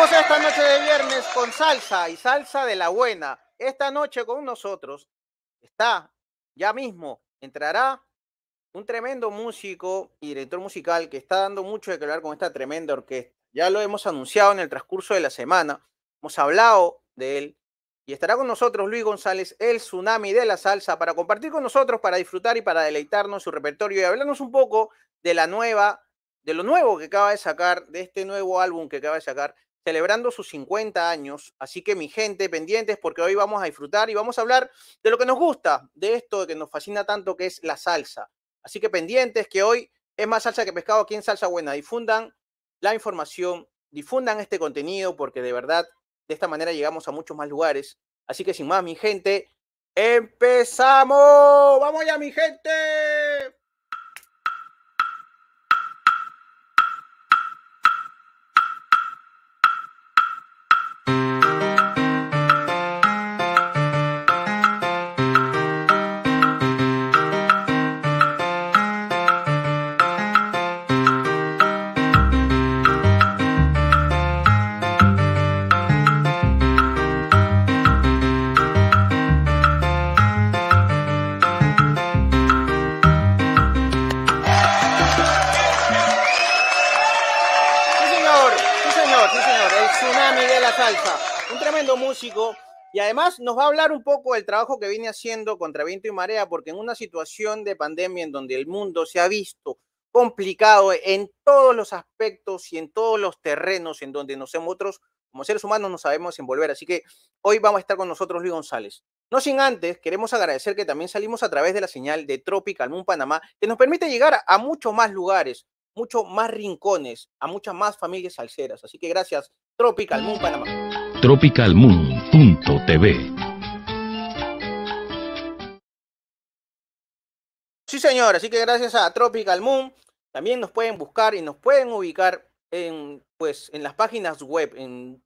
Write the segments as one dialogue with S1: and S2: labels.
S1: Comenzamos esta noche de viernes con salsa y salsa de la buena. Esta noche con nosotros está, ya mismo, entrará un tremendo músico y director musical que está dando mucho de qué hablar con esta tremenda orquesta. Ya lo hemos anunciado en el transcurso de la semana, hemos hablado de él y estará con nosotros Luis González, el tsunami de la salsa, para compartir con nosotros, para disfrutar y para deleitarnos su repertorio y hablarnos un poco de la nueva, de lo nuevo que acaba de sacar, de este nuevo álbum que acaba de sacar, celebrando sus 50 años. Así que mi gente, pendientes porque hoy vamos a disfrutar y vamos a hablar de lo que nos gusta, de esto que nos fascina tanto que es la salsa. Así que pendientes que hoy es más salsa que pescado aquí en Salsa Buena. Difundan la información, difundan este contenido porque de verdad de esta manera llegamos a muchos más lugares. Así que sin más, mi gente, ¡empezamos! ¡Vamos ya, mi gente! El tsunami de la salsa, un tremendo músico y además nos va a hablar un poco del trabajo que viene haciendo contra viento y marea, porque en una situación de pandemia en donde el mundo se ha visto complicado en todos los aspectos y en todos los terrenos en donde nosotros como seres humanos nos sabemos envolver, así que hoy vamos a estar con nosotros Luis González. No sin antes, queremos agradecer que también salimos a través de la señal de Tropical Moon Panamá, que nos permite llegar a muchos más lugares, muchos más rincones, a muchas más familias salseras. Así que gracias, Tropical Moon Panamá.
S2: Tropicalmoon.tv.
S1: Sí, señor, así que gracias a Tropical Moon también nos pueden buscar y nos pueden ubicar en las páginas web en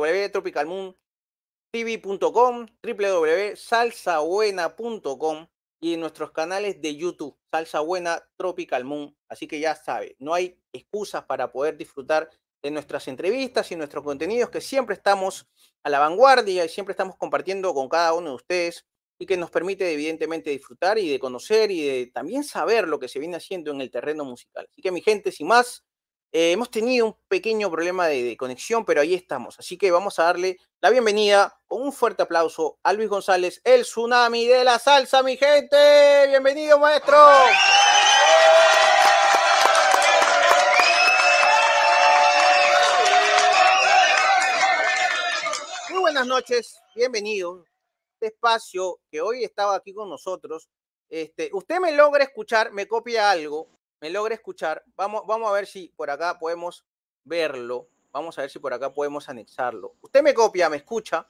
S1: www.tropicalmoontv.com, www.salsabuena.com y en nuestros canales de YouTube, Salsa Buena Tropical Moon. Así que ya sabe, no hay excusas para poder disfrutar de nuestras entrevistas y nuestros contenidos, que siempre estamos a la vanguardia y siempre estamos compartiendo con cada uno de ustedes y que nos permite evidentemente disfrutar y de conocer y de también saber lo que se viene haciendo en el terreno musical. Así que mi gente, sin más, hemos tenido un pequeño problema de conexión, pero ahí estamos. Así que vamos a darle la bienvenida con un fuerte aplauso a Luis González, el tsunami de la salsa, mi gente. Bienvenido, maestro. Muy buenas noches, bienvenido. Este espacio que hoy estaba aquí con nosotros. Usted me logra escuchar, me copia algo, me logra escuchar. Vamos a ver si por acá podemos verlo. Vamos a ver si por acá podemos anexarlo. Usted me copia, me escucha.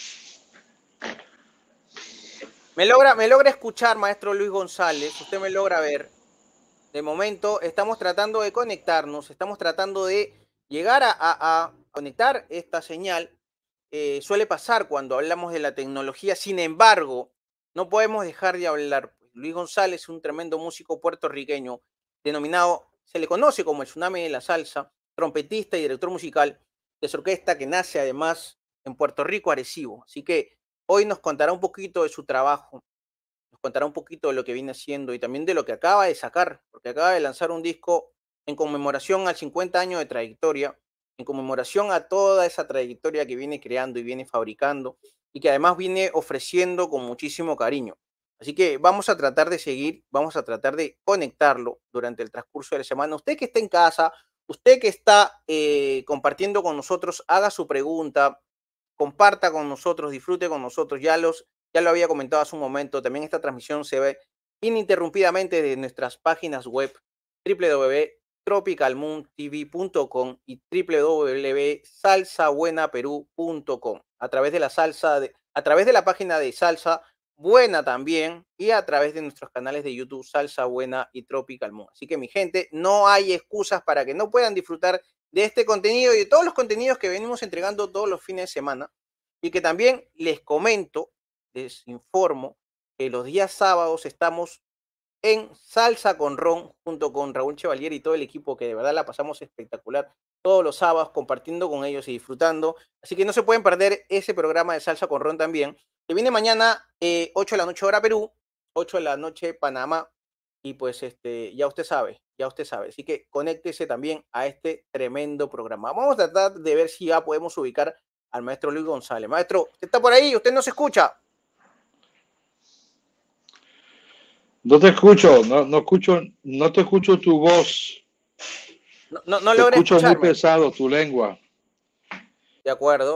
S1: Me logra escuchar, maestro Luis González. Usted me logra ver. De momento estamos tratando de conectarnos, estamos tratando de llegar a conectar esta señal. Suele pasar cuando hablamos de la tecnología, sin embargo, no podemos dejar de hablar. Luis González es un tremendo músico puertorriqueño, denominado, se le conoce como el tsunami de la salsa, trompetista y director musical de su orquesta que nace además en Puerto Rico, Arecibo. Así que hoy nos contará un poquito de su trabajo, nos contará un poquito de lo que viene haciendo y también de lo que acaba de sacar, porque acaba de lanzar un disco en conmemoración al 50 años de trayectoria, en conmemoración a toda esa trayectoria que viene creando y viene fabricando y que además viene ofreciendo con muchísimo cariño. Así que vamos a tratar de seguir, vamos a tratar de conectarlo durante el transcurso de la semana. Usted que está en casa, usted que está compartiendo con nosotros, haga su pregunta, comparta con nosotros, disfrute con nosotros. Ya lo había comentado hace un momento, también esta transmisión se ve ininterrumpidamente de nuestras páginas web www.tropicalmoontv.com y www.salsabuenaperú.com a través de a través de la página de Salsa Buena también y a través de nuestros canales de YouTube Salsa Buena y Tropical Moon. Así que mi gente, no hay excusas para que no puedan disfrutar de este contenido y de todos los contenidos que venimos entregando todos los fines de semana y que también les comento, les informo que los días sábados estamos en Salsa con Ron, junto con Raúl Chevalier y todo el equipo, que de verdad la pasamos espectacular todos los sábados compartiendo con ellos y disfrutando. Así que no se pueden perder ese programa de Salsa con Ron también, que viene mañana 8 de la noche hora Perú, 8 de la noche Panamá, y pues ya usted sabe. Así que conéctese también a este tremendo programa. Vamos a tratar de ver si ya podemos ubicar al maestro Luis González. Maestro, ¿usted está por ahí? ¿Usted no se escucha?
S2: No te escucho, no te escucho tu voz.
S1: No logré escucharme.
S2: Te escucho muy pesado tu lengua.
S1: De acuerdo.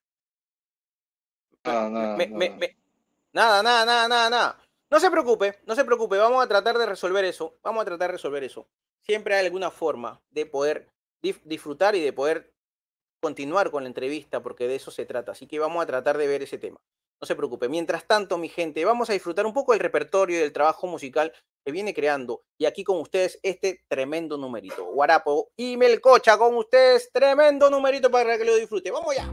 S1: Nada. No se preocupe. Vamos a tratar de resolver eso. Siempre hay alguna forma de poder disfrutar y de poder continuar con la entrevista, porque de eso se trata. Así que vamos a tratar de ver ese tema. No se preocupe. Mientras tanto, mi gente, vamos a disfrutar un poco del repertorio y del trabajo musical que viene creando. Y aquí con ustedes este tremendo numerito. Guarapo y Melcocha con ustedes. Tremendo numerito para que lo disfrute. ¡Vamos ya!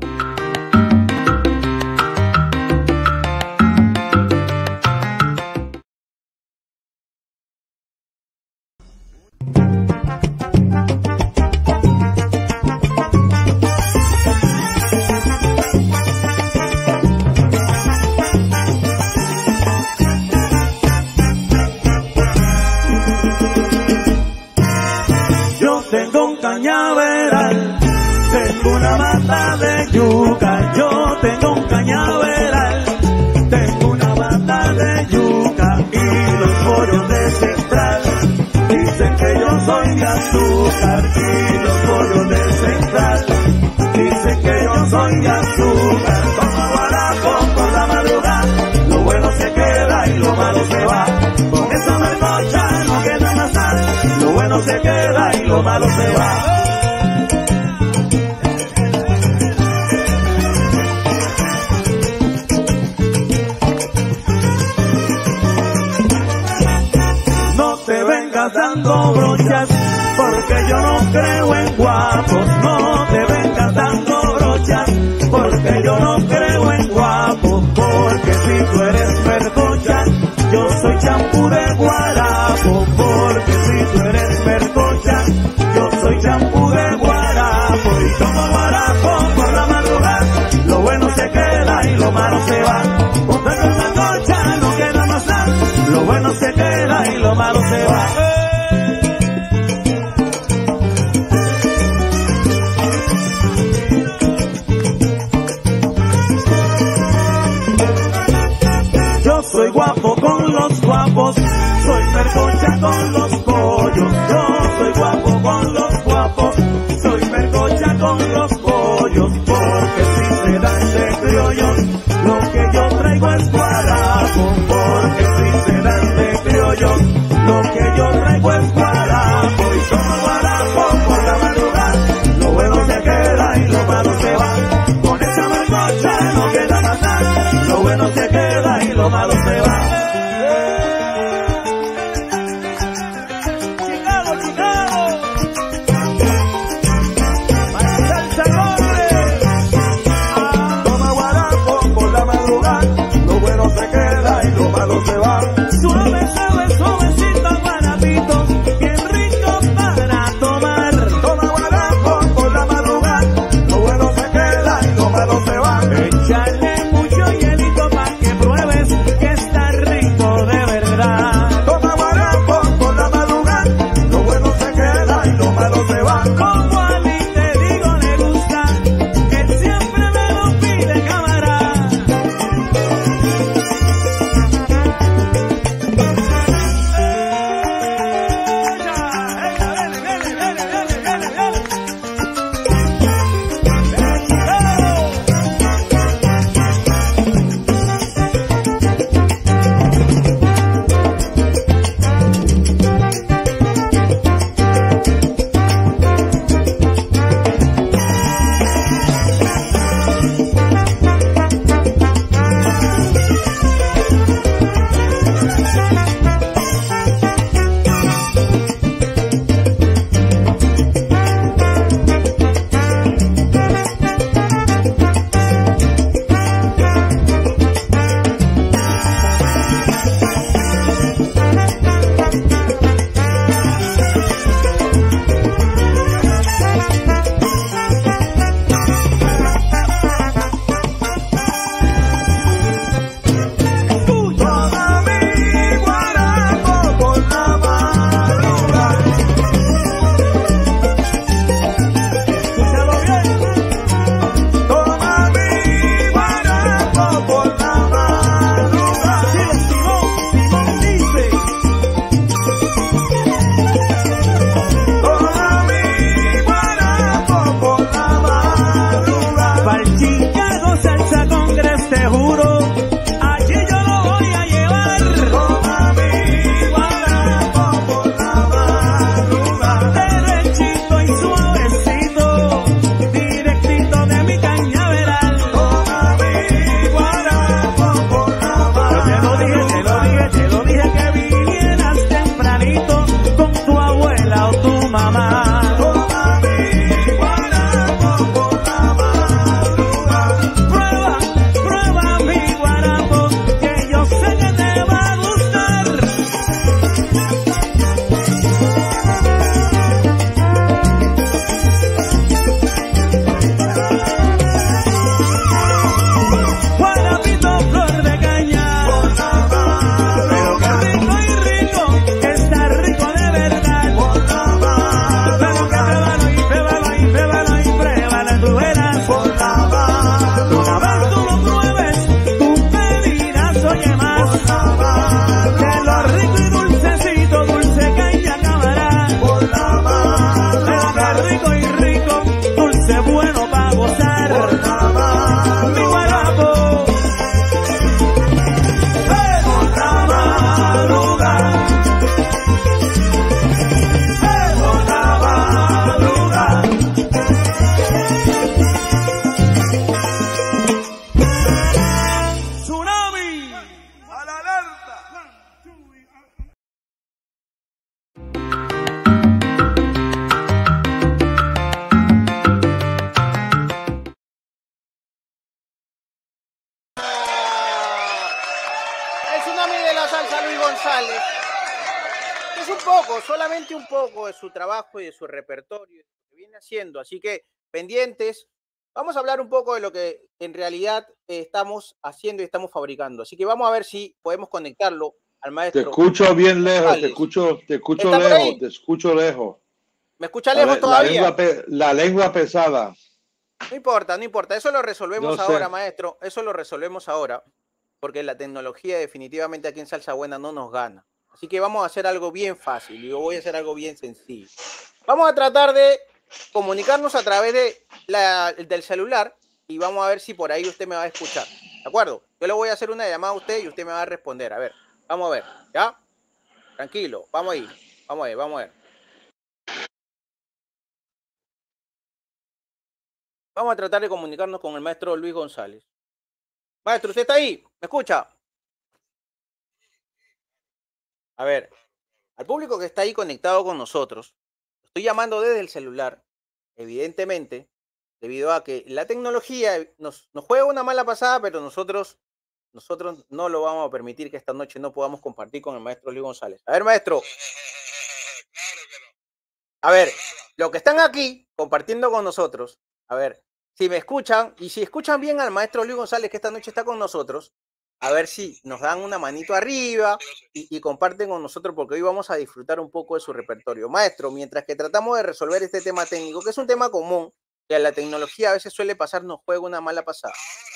S3: Cañaveral, tengo una mata de yuca, yo tengo un cañaveral, tengo una mata de yuca y los pollos de central dicen que yo soy de azúcar y los pollos de central dicen que yo soy de azúcar. Como guarapo por la madrugada, lo bueno se queda y lo malo se va, con esa melcocha no queda más nada, lo bueno se queda y lo malo se va. Dando brochas, porque yo no creo en guapos. No te vengas dando brochas, porque yo no creo en guapos. Porque si tú eres mercocha, yo soy champú de guarapo. Porque si tú eres mercocha, yo soy champú de guarapo. Y como guarapo por la madrugada, lo bueno se queda y lo malo se va. Con esa mercocha no queda más nada, lo bueno se queda y lo malo se va. Soy guapo con los guapos, soy mercocha con los pollos. Yo soy guapo con los guapos, soy mercocha con los pollos. Porque si se dan de criollos, lo que yo traigo es guarapo. Porque si se dan de criollos, lo que yo traigo es guarapo. Y como guarapo por la madrugada, lo bueno se queda y lo malo se va. Con esa mercocha no queda más nada, lo bueno se queda y lo malo se va. Se va. Suave, suave, suavecito, guarapito, bien rico para tomar. Toma guarapo por la madrugada, lo bueno se queda y lo malo se va. Échale mucho hielito pa' que pruebes que está
S1: tsunami de la salsa, Luis González. Es un poco, solamente un poco de su trabajo y de su repertorio que viene haciendo. Así que pendientes. Vamos a hablar un poco de lo que en realidad estamos haciendo y estamos fabricando. Así que vamos a ver si podemos conectarlo al maestro.
S2: Te escucho bien lejos,
S1: González.
S2: te escucho lejos, te escucho lejos.
S1: ¿Me escucha lejos todavía?
S2: La lengua pesada.
S1: No importa, no importa. Eso lo resolvemos
S2: No
S1: ahora,
S2: sé.
S1: maestro. Eso lo resolvemos ahora. Porque la tecnología definitivamente aquí en Salsa Buena no nos gana. Así que vamos a hacer algo bien fácil. Yo voy a hacer algo bien sencillo. Vamos a tratar de comunicarnos a través del celular y vamos a ver si por ahí usted me va a escuchar. ¿De acuerdo? Yo le voy a hacer una llamada a usted y usted me va a responder. A ver, vamos a ver. ¿Ya? Tranquilo. Vamos ahí. Vamos a ver, vamos a ver. Vamos a tratar de comunicarnos con el maestro Luis González. Maestro, ¿usted está ahí? ¿Me escucha? A ver, al público que está ahí conectado con nosotros, estoy llamando desde el celular, evidentemente, debido a que la tecnología nos juega una mala pasada, pero nosotros no lo vamos a permitir que esta noche no podamos compartir con el maestro Luis González. A ver, maestro. A ver, los que están aquí compartiendo con nosotros, a ver, si me escuchan y si escuchan bien al maestro Luis González que esta noche está con nosotros, a ver si nos dan una manito arriba y comparten con nosotros porque hoy vamos a disfrutar un poco de su repertorio. Maestro, mientras que tratamos de resolver este tema técnico, que es un tema común, que a la tecnología a veces suele pasar, nos juega una mala pasada.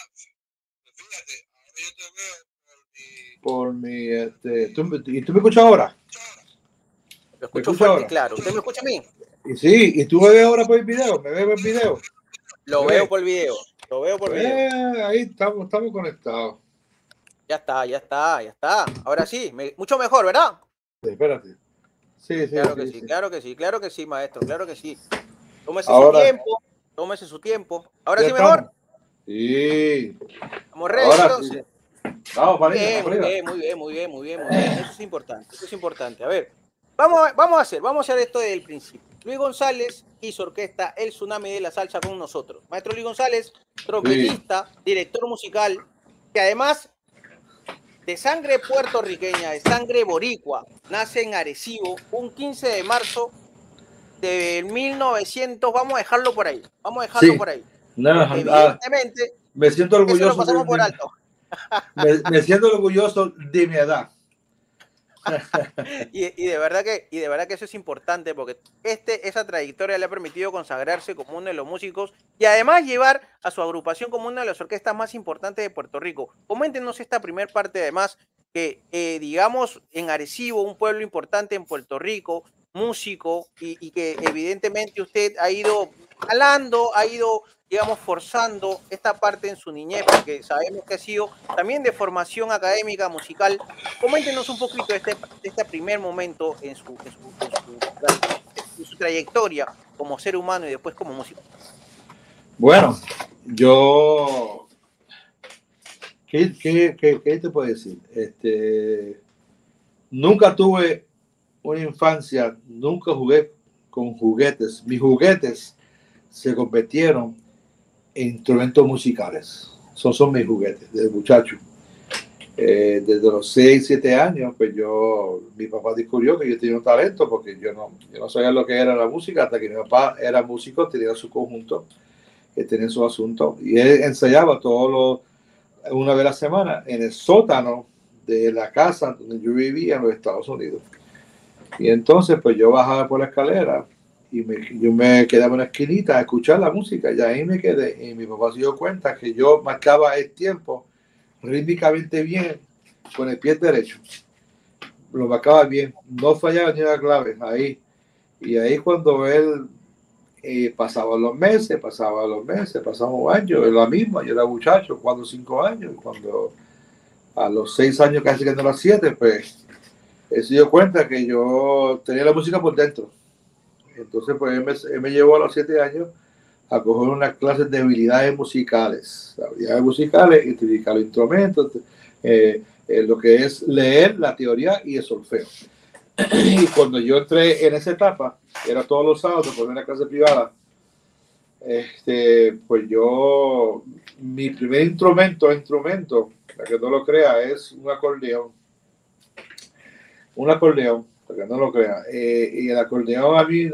S2: Por mi, ¿y tú me escuchas ahora?
S1: Lo escucho fuerte y claro. ¿Usted me escucha a mí?
S2: Y sí, ¿y tú me ves ahora por el video? ¿Me ves por el video?
S1: Lo veo por el video. Lo veo por video.
S2: Ahí estamos conectados.
S1: Ya está. Ahora sí, mucho mejor, ¿verdad?
S2: Sí, espérate. Sí,
S1: Claro que sí, maestro, claro que sí. Tómese su tiempo. ¿Ahora sí mejor?
S2: Estamos. Sí.
S1: Vamos ready, entonces.
S2: Sí. Vamos, para arriba.
S1: Muy bien. Eso es importante. A ver, vamos a hacer esto desde el principio. Luis González hizo orquesta El Tsunami de la Salsa con nosotros. Maestro Luis González, trompetista, director musical, que además de sangre puertorriqueña, de sangre boricua, nace en Arecibo un 15 de marzo de 1900. Vamos a dejarlo por ahí.
S2: No,
S1: evidentemente,
S2: me siento orgulloso.
S1: Eso lo pasamos por alto.
S2: Me siento orgulloso de mi edad.
S1: y de verdad que eso es importante porque esa trayectoria le ha permitido consagrarse como uno de los músicos y además llevar a su agrupación como una de las orquestas más importantes de Puerto Rico. Coméntenos esta primer parte, además, que digamos en Arecibo, un pueblo importante en Puerto Rico, músico, y que evidentemente usted ha ido jalando, ha ido, digamos, forzando esta parte en su niñez, porque sabemos que ha sido también de formación académica, musical. Coméntenos un poquito de este primer momento en su trayectoria como ser humano y después como músico.
S2: Bueno, yo... ¿Qué te puedo decir? Nunca tuve una infancia, nunca jugué con juguetes. Mis juguetes se convirtieron en instrumentos musicales. Esos son mis juguetes desde muchacho. Desde los 6, 7 años, pues mi papá descubrió que yo tenía un talento porque yo no sabía lo que era la música hasta que mi papá era músico, tenía su conjunto, tenía su asunto y él ensayaba una vez a la semana en el sótano de la casa donde yo vivía en los Estados Unidos. Y entonces pues yo bajaba por la escalera y yo me quedaba en una esquinita a escuchar la música y ahí me quedé y mi papá se dio cuenta que yo marcaba el tiempo rítmicamente bien con el pie derecho, lo marcaba bien, no fallaba ni una clave ahí. Y ahí cuando él pasaban los meses, pasaban años, es la misma, yo era muchacho, 4 o 5 años, cuando a los 6 años, casi que no a los 7, pues él se dio cuenta que yo tenía la música por dentro. Entonces pues él me llevó a los 7 años a coger unas clases de habilidades musicales, identificar los instrumentos, lo que es leer la teoría y el solfeo. Y cuando yo entré en esa etapa, era todos los sábados, por una clase privada, pues mi primer instrumento, para que no lo crea, es un acordeón. un acordeón, porque no lo crean. Y el acordeón a mí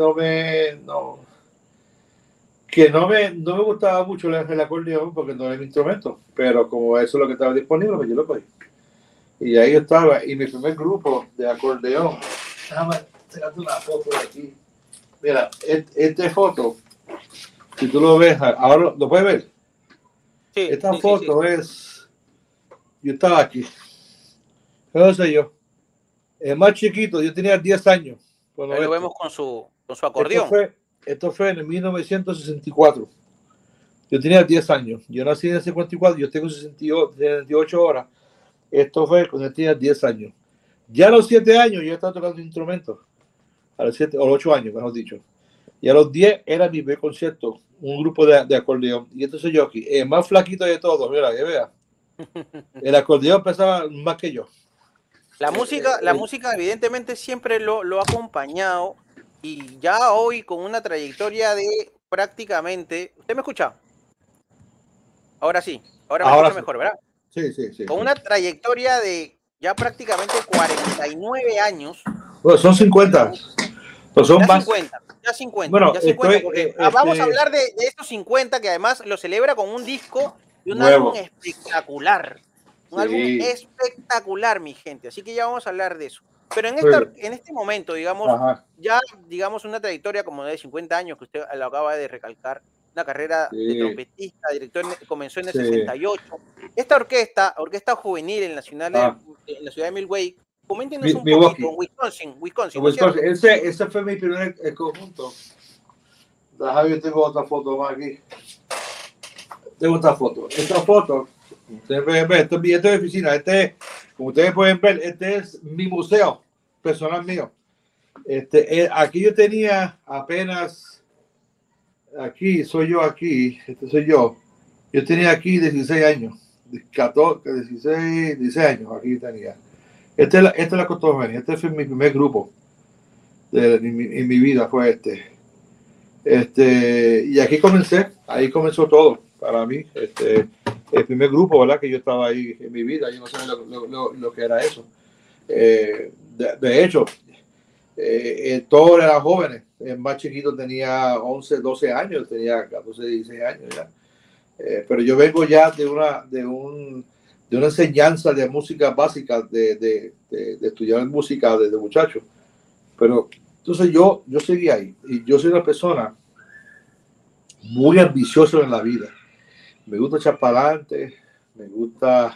S2: no me gustaba mucho el acordeón porque no era mi instrumento, pero como eso es lo que estaba disponible, pues yo lo cogí. Y ahí yo estaba, y mi primer grupo de acordeón, déjame sacarte una foto de aquí. Mira, esta foto, si tú lo ves, ahora lo puedes ver.
S1: Sí,
S2: Esta
S1: sí,
S2: foto
S1: sí.
S2: es, yo estaba aquí, no sé yo, el más chiquito, yo tenía 10 años.
S1: Ahí lo vemos con su acordeón.
S2: Esto fue en el 1964. Yo tenía 10 años. Yo nací en el 54, yo tengo 68 horas. Esto fue cuando yo tenía 10 años. Ya a los 7 años yo estaba tocando instrumentos. A los 7 o 8 años, mejor dicho. Y a los 10 era mi primer concierto, un grupo de acordeón. Y entonces yo aquí, el más flaquito de todos, mira, que vea. El acordeón pesaba más que yo.
S1: La música evidentemente siempre lo ha acompañado y ya hoy con una trayectoria de prácticamente... ¿Usted me escucha? Ahora sí, ahora me escucha mejor, ¿verdad?
S2: Sí.
S1: Con una trayectoria de ya prácticamente 49 años.
S2: Bueno, son 50. Pues son
S1: ya
S2: más.
S1: 50, ya 50.
S2: Bueno,
S1: ya 50 porque vamos a hablar de estos 50 que además lo celebra con un disco y un álbum espectacular. Un álbum espectacular, mi gente. Así que ya vamos a hablar de eso. Pero en este momento, digamos, ya digamos una trayectoria como de 50 años que usted lo acaba de recalcar, una carrera de trompetista, director, comenzó en el 68. Esta orquesta juvenil en la ciudad de Milwaukee, coméntenos un poquito, Wisconsin.
S2: Ese fue mi primer conjunto. Yo tengo otra foto más aquí. Tengo esta foto. Ustedes pueden ver, esto es billete de oficina. Como ustedes pueden ver, este es mi museo personal mío. Aquí yo tenía apenas, aquí soy yo, este soy yo. Yo tenía aquí 16 años, 14, 16 años, aquí tenía. Esta es la Costa Juvenil, este fue mi primer grupo en mi vida, fue y aquí ahí comenzó todo para mí, el primer grupo, ¿verdad? Que yo estaba ahí en mi vida, yo no sabía lo que era eso. De hecho, todos eran jóvenes, el más chiquito tenía 11, 12 años, tenía 14, 16 años ya. Pero yo vengo ya de una enseñanza de música básica, de estudiar música desde muchacho. Pero entonces yo seguí ahí y yo soy una persona muy ambiciosa en la vida. Me gusta echar para adelante, me gusta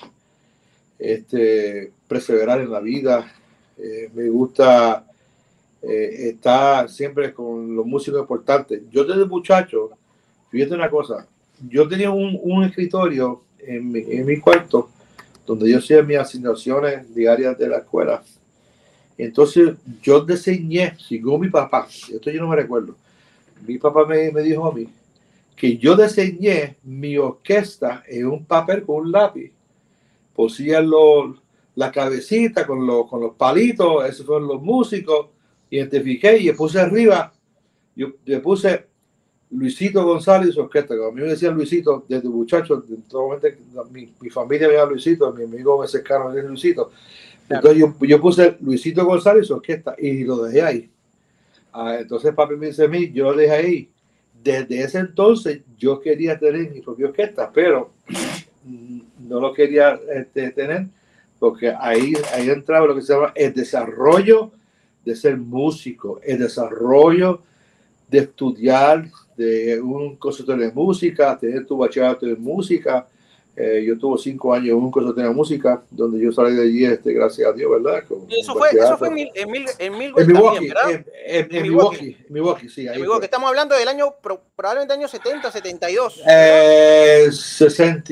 S2: perseverar en la vida, me gusta estar siempre con los músicos importantes. Yo desde muchacho, fíjate una cosa, yo tenía un escritorio en mi cuarto donde yo hacía mis asignaciones diarias de la escuela. Entonces yo diseñé, según mi papá, esto yo no me recuerdo, mi papá me dijo a mí que yo diseñé mi orquesta en un papel con un lápiz. Pusía la cabecita con los palitos, esos fueron los músicos, identifiqué y le puse arriba, yo le puse Luisito González y su orquesta. A mí me decían Luisito desde muchacho, mi familia me llama Luisito, mi amigo me cercaron de Luisito. Entonces yo puse Luisito González y su orquesta y lo dejé ahí. Entonces papi me dice a mí, yo lo dejé ahí. Desde ese entonces yo quería tener mi propia orquesta, pero no lo quería tener porque ahí entraba lo que se llama el desarrollo de ser músico, el desarrollo de estudiar de un conservatorio de música, tener tu bachillerato en música. Yo tuve 5 años en un conservatorio de música, donde yo salí de allí, gracias a Dios, ¿verdad?
S1: Eso fue en Milwaukee, ¿verdad?
S2: En Milwaukee, sí.
S1: En Milwaukee. Estamos hablando del año, probablemente año 70, 72.
S2: 60.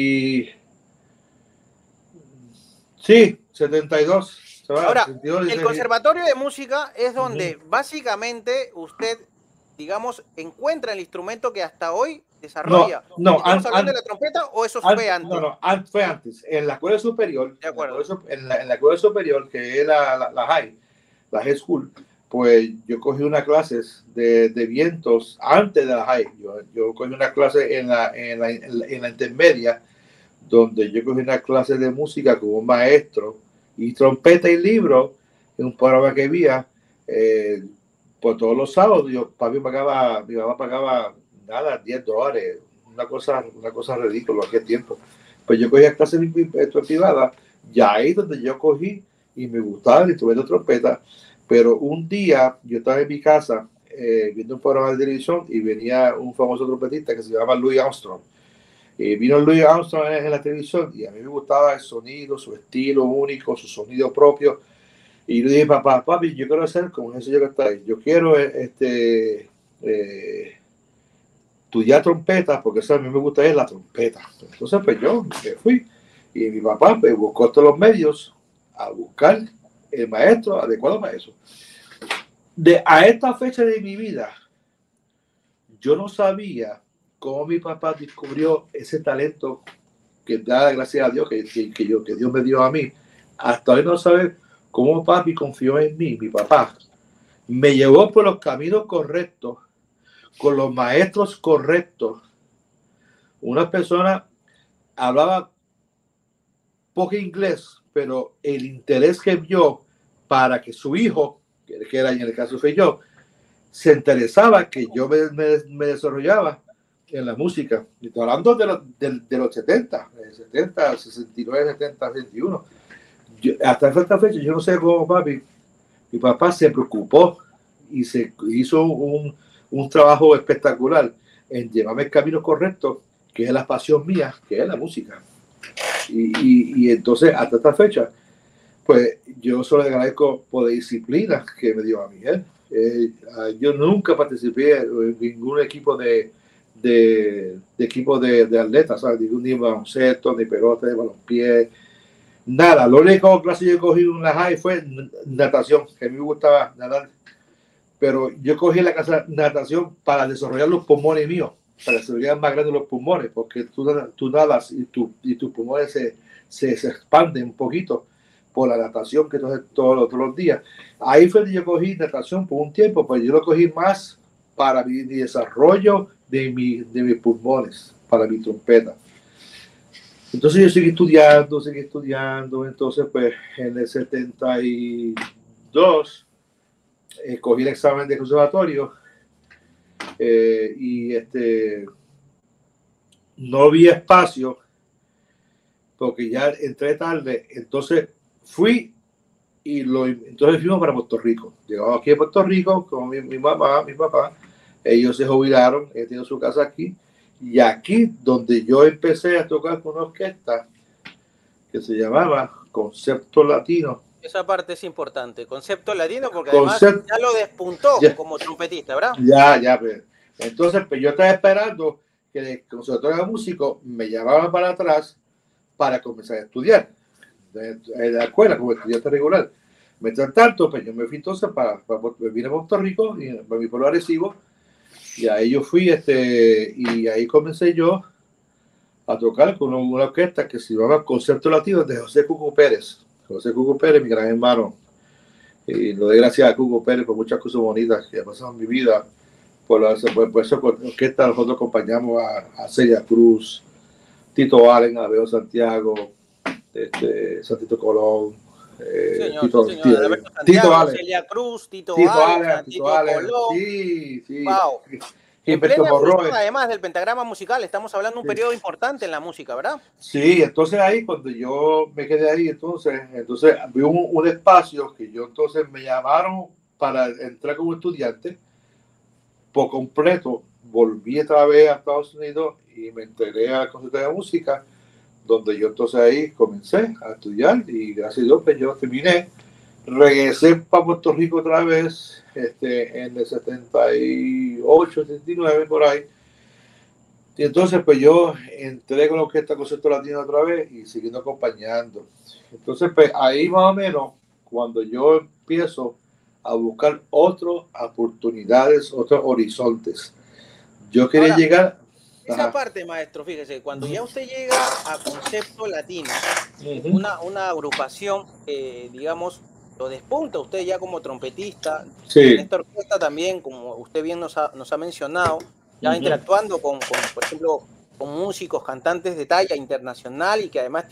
S2: Sí, 72.
S1: Ahora, el conservatorio de música es donde básicamente usted, digamos, encuentra el instrumento que hasta hoy desarrolla. ¿Estamos hablando de la trompeta o eso fue antes?
S2: No, fue antes. En la escuela superior,
S1: de acuerdo.
S2: En la escuela superior, que es la high school, pues yo cogí unas clases de vientos antes de la high. Yo cogí una clase en la intermedia, donde yo cogí una clase de música con un maestro y trompeta y libro en un programa que había por todos los sábados. Mi mamá pagaba nada, $10, una cosa ridícula aquel tiempo. Pues yo cogía clases privadas, ya ahí donde yo cogí y me gustaba el instrumento de trompeta. Pero un día yo estaba en mi casa viendo un programa de televisión y venía un famoso trompetista que se llama Louis Armstrong. Vino Louis Armstrong en la televisión y a mí me gustaba el sonido, su estilo único, su sonido propio. Y yo le dije, papi, yo quiero hacer como ese señor que está ahí. Yo quiero estudiar trompeta, porque eso a mí me gusta es la trompeta. Entonces, pues yo me fui y mi papá pues, buscó todos los medios a buscar el maestro adecuado para eso. A esta fecha de mi vida, yo no sabía cómo mi papá descubrió ese talento que da gracias a Dios que Dios me dio a mí. Hasta hoy no sabe cómo papi confió en mí. Mi papá me llevó por los caminos correctos, con los maestros correctos. Una persona hablaba poco inglés, pero el interés que vio para que su hijo, que era en el caso fue yo, se interesaba que yo me desarrollaba en la música. Y estoy hablando de los 70, 69, 70, 71. Hasta esta fecha, yo no sé cómo mi papá se preocupó y se hizo un trabajo espectacular en llevarme el camino correcto, que es la pasión mía, que es la música. Y entonces, hasta esta fecha, pues yo solo le agradezco por la disciplina que me dio a mí. Yo nunca participé en ningún equipo de atletas, ¿sabes? Ni baloncesto, ni pelota, ni balompié, nada. Lo único clase yo cogí en la high fue natación, que a mí me gustaba nadar. Pero yo cogí la clase de natación para desarrollar los pulmones míos, para desarrollar más grandes los pulmones, porque tú nadas y tus pulmones se expanden un poquito por la natación que entonces todos los días. Ahí fue donde yo cogí natación por un tiempo, pues yo lo cogí más para mi desarrollo de mis pulmones, para mi trompeta. Entonces yo seguí estudiando, entonces pues en el 72 cogí el examen de conservatorio y no vi espacio porque ya entré tarde, entonces fui entonces fuimos para Puerto Rico. Llegamos aquí a Puerto Rico con mi mamá, mi papá, ellos se jubilaron, ellos tienen su casa aquí, y aquí donde yo empecé a tocar con una orquesta que se llamaba Concepto Latino.
S1: Esa parte es importante, Concepto Latino, porque además ya lo despuntó como trompetista, ¿verdad?
S2: Ya, pues. Entonces, pues yo estaba esperando que el conservatorio de músico me llamaban para atrás para comenzar a estudiar en la escuela como estudiante regular. Mientras tanto, pues yo me fui entonces me vine a Puerto Rico, y para mi pueblo Arecibo, y ahí yo fui, y ahí comencé yo a tocar con una orquesta que se llamaba Concepto Latino de José Cuco Pérez. José Cuco Pérez, mi gran hermano, y lo doy gracias a Cuco Pérez por muchas cosas bonitas que han pasado en mi vida. Por eso con orquesta nosotros acompañamos a Celia Cruz, Tito Allen, Abel Santiago, Santito Colón,
S1: Tito Allen, Celia Cruz, Tito Allen, Colón.
S2: Sí.
S1: Wow. En plena fusión, además del pentagrama musical, estamos hablando de un periodo importante en la música, ¿verdad?
S2: Sí, entonces ahí cuando yo me quedé ahí, entonces vi un espacio que yo entonces me llamaron para entrar como estudiante por completo. Volví otra vez a Estados Unidos y me integré al Conservatorio de Música, donde yo entonces ahí comencé a estudiar y gracias a Dios pues yo terminé. Regresé para Puerto Rico otra vez en el 78, 79 por ahí. Y entonces pues yo entré con la orquesta Concepto Latino otra vez y siguiendo acompañando. Entonces pues ahí más o menos cuando yo empiezo a buscar otras oportunidades, otros horizontes. Yo quería llegar...
S1: Esa parte, maestro, fíjese, cuando ya usted llega a Concepto Latino, una agrupación, digamos, lo despunta usted ya como trompetista.
S2: Sí.
S1: En esta orquesta también, como usted bien nos ha mencionado, ya interactuando con, por ejemplo, con músicos, cantantes de talla internacional y que además tienen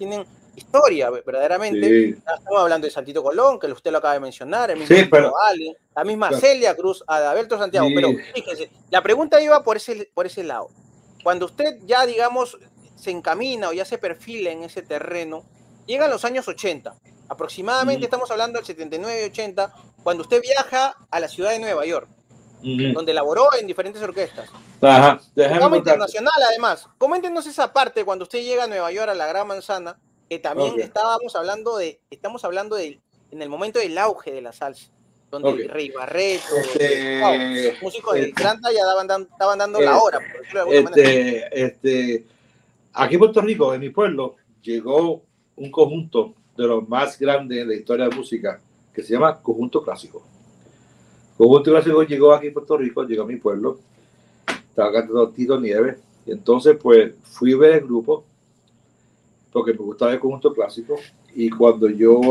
S1: historia, verdaderamente.
S2: Sí.
S1: Estamos hablando de Santito Colón, que usted lo acaba de mencionar, el mismo
S2: Sí, pero,
S1: Ali, la misma Celia Cruz, Adalberto Santiago.
S2: sí.
S1: Pero fíjese, la pregunta iba por ese lado. Cuando usted ya, digamos, se encamina o ya se perfila en ese terreno, llegan los años 80. Aproximadamente estamos hablando del 79-80, cuando usted viaja a la ciudad de Nueva York, donde laboró en diferentes orquestas.
S2: Ajá.
S1: Como internacional, además. Coméntenos esa parte cuando usted llega a Nueva York, a la Gran Manzana, que también estamos hablando de en el momento del auge de la salsa, donde Rey Barreto, los músicos del Granta ya estaban dando la hora, por decirlo de alguna manera.
S2: Aquí en Puerto Rico, en mi pueblo, llegó un conjunto de los más grandes en la historia de música, que se llama Conjunto Clásico. Conjunto Clásico llegó aquí en Puerto Rico, llegó a mi pueblo, estaba cantando Tito Nieves, y entonces pues fui a ver el grupo, porque me gustaba el Conjunto Clásico, y cuando yo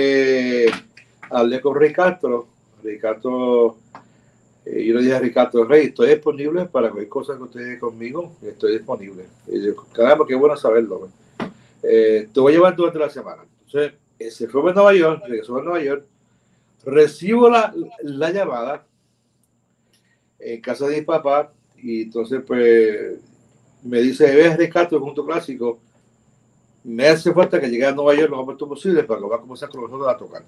S2: hablé con Ricardo, yo le dije a Ricardo, Rey, estoy disponible para cualquier cosa que ustedes conmigo, estoy disponible. Y yo, caramba, qué bueno saberlo. Te voy a llevar durante la semana. Entonces, se fue a Nueva York, regresó a Nueva York, recibo la llamada en casa de mi papá, y entonces pues me dice, ves Ricardo, el Conjunto Clásico, me hace falta que llegue a Nueva York lo más pronto posible para que va a comenzar con nosotros a tocar.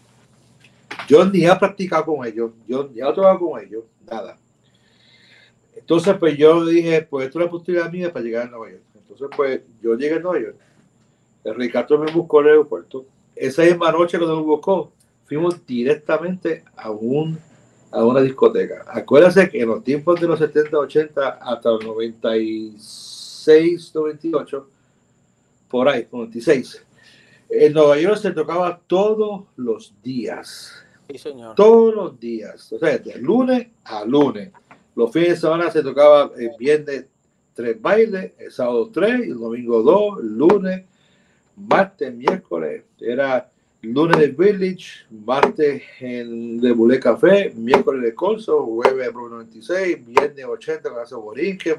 S2: Yo ni he practicado con ellos, yo ni he tocado con ellos, nada. Entonces, pues yo dije, pues esto es la oportunidad mía para llegar a Nueva York. Entonces, pues yo llegué a Nueva York. El Ricardo me buscó en el aeropuerto. Esa misma noche cuando me buscó, fuimos directamente a una discoteca. Acuérdense que en los tiempos de los 70, 80 hasta los 96, 98, por ahí, 96, en Nueva York se tocaba todos los días.
S1: Sí, señor. Todos
S2: los días. O sea, de lunes a lunes. Los fines de semana se tocaba el viernes 3 bailes, el sábado 3, el domingo 2, el lunes, martes, miércoles. Era lunes del Village, martes en de Bulé Café, miércoles de Colso, jueves de Pro 96, viernes 80 con Casa Borinque.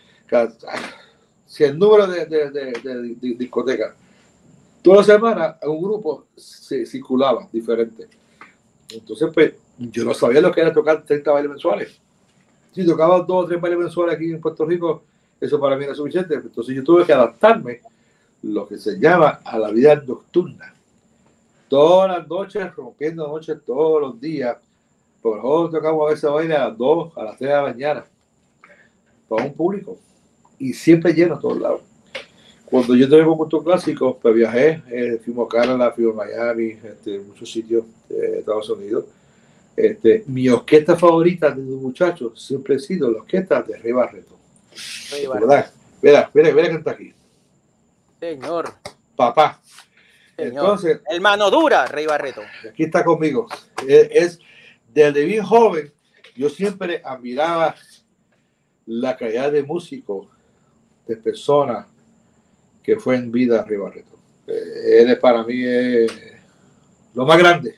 S2: Si el número de discotecas. Toda la semana un grupo se circulaba diferente. Entonces, pues, yo no sabía lo que era tocar 30 bailes mensuales. Si tocaba 2 o 3 bailes mensuales aquí en Puerto Rico, eso para mí era suficiente. Entonces yo tuve que adaptarme, lo que se llama, a la vida nocturna. Todas las noches, rompiendo noches todos los días. Por ejemplo, tocamos a veces baile a las 2, a las 3 de la mañana. Para un público. Y siempre lleno a todos lados. Cuando yo tenía Conjunto Clásico, pues viajé, fuimos a Canadá, fuimos a Miami, muchos sitios de Estados Unidos. Mi orquesta favorita desde un muchacho siempre ha sido la orquesta de Rey Barreto. ¿Verdad? Mira que está aquí.
S1: Señor.
S2: Papá.
S1: Señor. Entonces, el mano dura, Rey Barreto.
S2: Aquí está conmigo. Desde bien joven, yo siempre admiraba la calidad de músico, de persona que fue en vida Rey Barreto. Él es para mí lo más grande.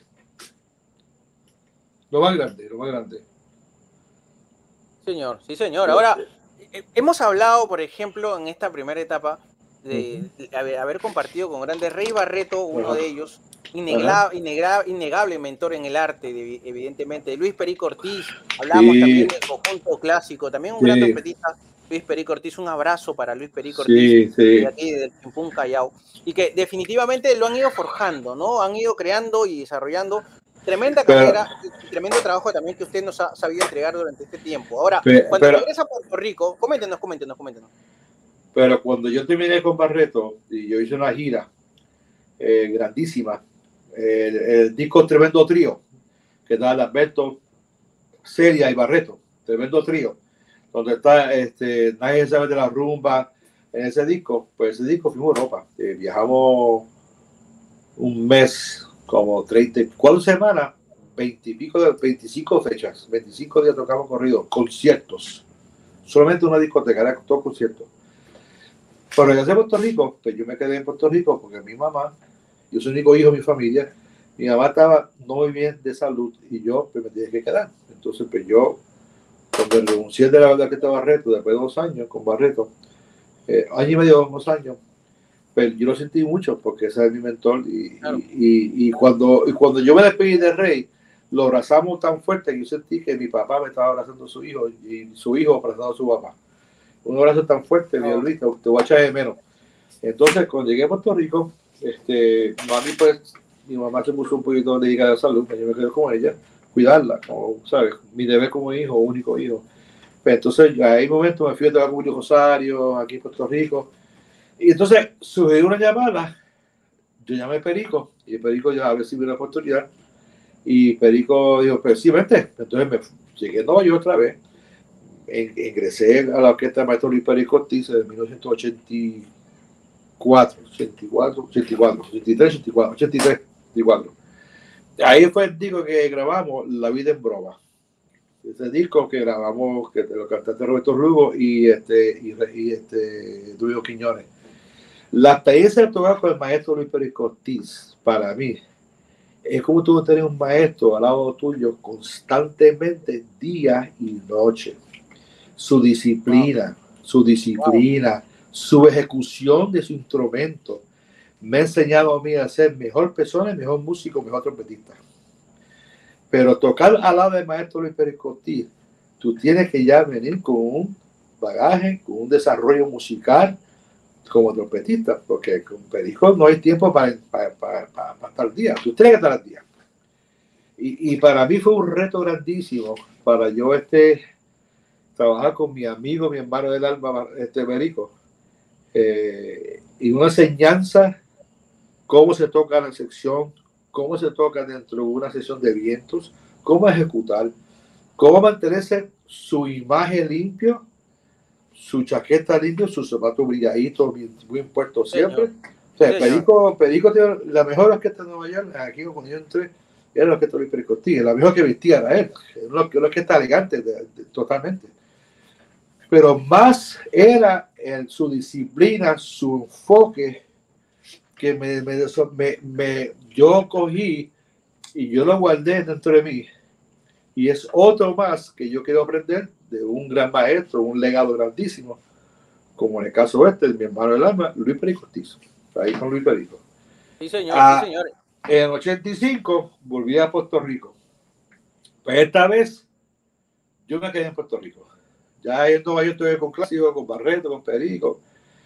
S2: Lo más grande.
S1: Señor, sí, señor. Ahora, hemos hablado, por ejemplo, en esta primera etapa de haber compartido con grandes Rey Barreto, uno de ellos, innegable mentor en el arte, evidentemente. Luis Perico Ortiz, hablamos también del Conjunto Clásico, también un gran trompetista. Luis Perico Ortiz, un abrazo para Luis Perico Ortiz, de aquí del Chimpún Callao, y que definitivamente lo han ido forjando, ¿no? Han ido creando y desarrollando tremenda carrera, tremendo trabajo también que usted nos ha sabido entregar durante este tiempo. Ahora, cuando regresa a Puerto Rico, coméntenos.
S2: Pero cuando yo terminé con Barreto y yo hice una gira grandísima, el disco Tremendo Trío, que da Alberto, Celia y Barreto, Tremendo Trío, donde está Nadie sabe de la rumba, en ese disco, pues ese disco fuimos a Europa, viajamos un mes, como 34 semanas, 25 fechas, 25 días tocamos corridos, conciertos, solamente una discoteca, era todo conciertos. Pero regresé a Puerto Rico, pues yo me quedé en Puerto Rico porque mi mamá, yo soy el único hijo de mi familia, mi mamá estaba no muy bien de salud y yo pues, me tenía que quedar. Entonces, pues yo, cuando renuncié de la orquesta Barreto, después de 2 años con Barreto, año y medio, 2 años, pero yo lo sentí mucho porque ese es mi mentor
S1: Claro.
S2: y cuando yo me despedí de Rey, lo abrazamos tan fuerte que yo sentí que mi papá me estaba abrazando a su hijo y su hijo abrazando a su papá. Un abrazo tan fuerte, mi hermanito, te voy a echar de menos. Entonces, cuando llegué a Puerto Rico, mami, pues, mi mamá se puso un poquito dedicada a la salud, yo me quedé con ella, cuidarla, como, ¿sabes? Mi deber como hijo, único hijo. Pues, entonces, ahí un momento me fui a tocar con Julio Rosario, aquí en Puerto Rico, y entonces surgió una llamada, yo llamé a Perico, y el Perico ya había recibido una oportunidad, y Perico dijo, pues sí, vente. Entonces me llegué yo otra vez, ingresé a la orquesta del maestro Luis Perico Ortiz en 1984, 84. Ahí fue el disco que grabamos, La Vida en Broma. Ese disco que grabamos, que lo cantaste Roberto Lugo y Duilio Quiñones. La experiencia de tocar con el maestro Luis Perico Ortiz, para mí, es como tú tener un maestro al lado tuyo constantemente, día y noche. Su disciplina, su ejecución de su instrumento me ha enseñado a mí a ser mejor persona, mejor músico, mejor trompetista. Pero tocar al lado del maestro Luis Perico Ortiz, tú tienes que ya venir con un bagaje, con un desarrollo musical como trompetista, porque con Perico no hay tiempo para estar al día, tú tienes que estar al día. Y para mí fue un reto grandísimo para yo trabajar con mi amigo, mi hermano del alma, Perico, y una enseñanza, cómo se toca la sección, cómo se toca dentro de una sesión de vientos, cómo ejecutar, cómo mantenerse su imagen limpio, su chaqueta limpia, su zapato brilladito, bien puesto siempre. O sea, Perico tiene la mejor orquesta de Nueva York. Aquí cuando yo entré, era la orquesta de Luis Perico Ortiz, la mejor que vestía era él, una orquesta elegante totalmente. Pero más era su disciplina, su enfoque, que yo cogí y yo lo guardé dentro de mí. Y es otro más que yo quiero aprender de un gran maestro, un legado grandísimo, como en el caso de mi hermano del alma, Luis Perico Ortiz. Ahí con Luis Perico.
S1: Sí, señor, sí, señor.
S2: En 85 volví a Puerto Rico. Pues esta vez yo me quedé en Puerto Rico. Ya en Nueva York estuve con Clásico, con Barreto, con Perico.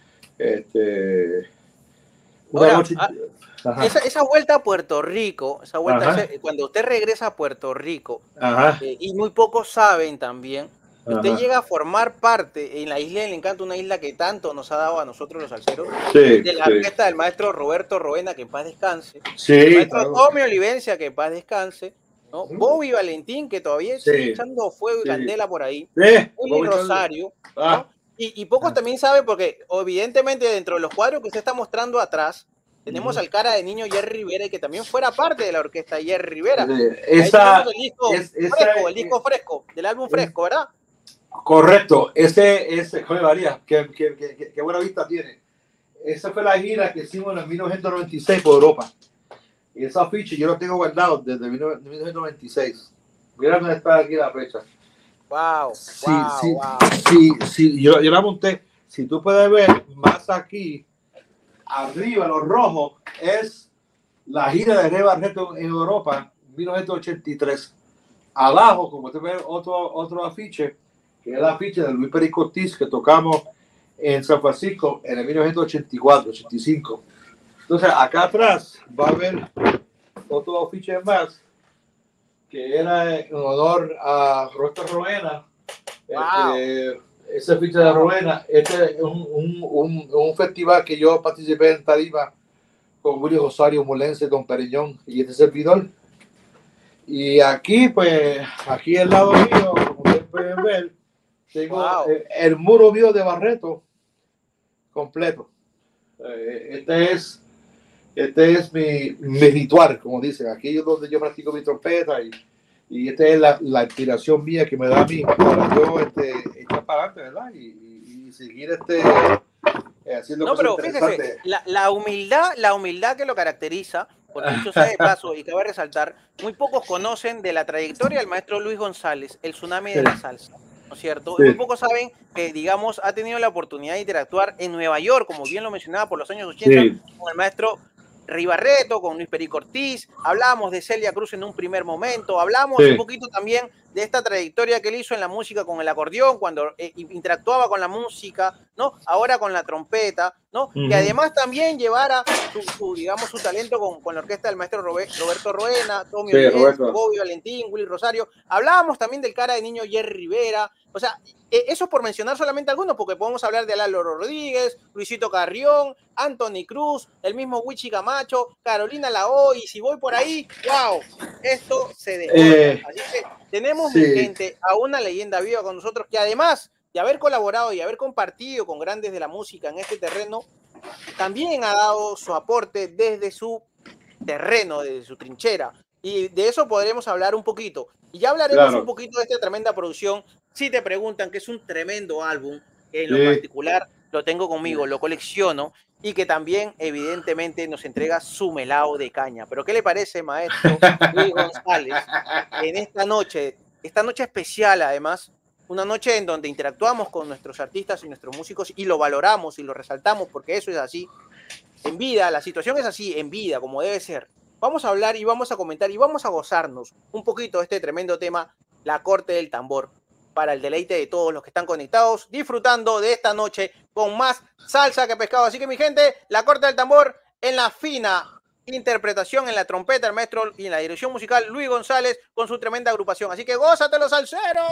S1: Esa vuelta a Puerto Rico, cuando usted regresa a Puerto Rico, y muy pocos saben también, usted llega a formar parte en la Isla del Encanto, una isla que tanto nos ha dado a nosotros los salseros, de la orquesta del maestro Roberto Roena, que en paz descanse, el maestro Tommy Olivencia, que en paz descanse, ¿no? Bobby Valentín, que todavía sigue echando fuego y candela por ahí, Willy Rosario, ¿no? Y pocos también saben, porque evidentemente dentro de los cuadros que usted está mostrando atrás, tenemos al cara de niño Jerry Rivera, que también fuera parte de la orquesta Jerry Rivera. El disco fresco, del álbum fresco, ¿verdad?
S2: Correcto, joder, María, qué buena vista tiene. Esa fue la gira que hicimos en 1996 por Europa. Y esa ficha yo lo tengo guardado desde 1996. Mira dónde está aquí la fecha.
S1: Wow,
S2: sí, yo la monté. Si tú puedes ver más aquí, arriba, lo rojo, es la gira de Rey Barreto en Europa, 1983. Abajo, como usted ve, otro afiche, que es el afiche de Luis Perico Ortiz, que tocamos en San Francisco en el 1984-85. Entonces, acá atrás va a haber otro afiche más, que era en honor a Roberto Roena. Ese afiche de Roena, este es un festival que yo participé en Tarima con Willy Rosario, Molense, Don Periñón y este servidor. Y aquí, pues, aquí al lado mío, como ustedes pueden ver, tengo el muro mío de Barreto completo. Este es mi ritual, como dicen. Aquí es donde yo practico mi trompeta y esta es la inspiración mía que me da a mí para yo echar para adelante, ¿verdad? Y seguir haciendo cosas interesantes.
S1: Fíjese, la humildad que lo caracteriza, porque dicho sea de paso, y cabe resaltar, muy pocos conocen de la trayectoria del maestro Luis González, el tsunami de la salsa, ¿no es cierto?
S2: Sí.
S1: Muy pocos saben que, digamos, ha tenido la oportunidad de interactuar en Nueva York, como bien lo mencionaba, por los años 80,
S2: Sí.
S1: con el maestro Ribarreto, con Luis Perico Ortiz, hablamos de Celia Cruz en un primer momento, hablamos
S2: Sí.
S1: un poquito también de esta trayectoria que él hizo en la música con el acordeón, cuando interactuaba con la música, ¿no? Ahora con la trompeta, ¿no? Que además también llevara digamos, su talento con la orquesta del maestro Roberto Roena, Tommy
S2: Sí,
S1: Olivencia,
S2: Roberto.
S1: Bobby Valentín, Willy Rosario. Hablábamos también del cara de niño Jerry Rivera. O sea, eso por mencionar solamente algunos, porque podemos hablar de Lalo Rodríguez, Luisito Carrión, Anthony Cruz, el mismo Wichi Camacho, Carolina Lao, y si voy por ahí, wow, esto se desborda. Así que tenemos,
S2: sí,
S1: mi gente, a una leyenda viva con nosotros, que además de haber colaborado y haber compartido con grandes de la música en este terreno, también ha dado su aporte desde su terreno, desde su trinchera. Y de eso podremos hablar un poquito. Y ya hablaremos un poquito de esta tremenda producción. Si te preguntan, que es un tremendo álbum, que en lo particular lo tengo conmigo, lo colecciono, y que también evidentemente nos entrega su melao de caña. Pero ¿qué le parece, maestro Luis González, en esta noche especial además, una noche en donde interactuamos con nuestros artistas y nuestros músicos y lo valoramos y lo resaltamos, porque eso es así en vida, la situación es así en vida, como debe ser? Vamos a hablar y vamos a comentar y vamos a gozarnos un poquito de este tremendo tema, La Corte del Tambor, para el deleite de todos los que están conectados, disfrutando de esta noche con más salsa que pescado. Así que, mi gente, La Corte del Tambor en la fina interpretación, en la trompeta, el maestro, y en la dirección musical, Luis González, con su tremenda agrupación. Así que gózatelo, salsero.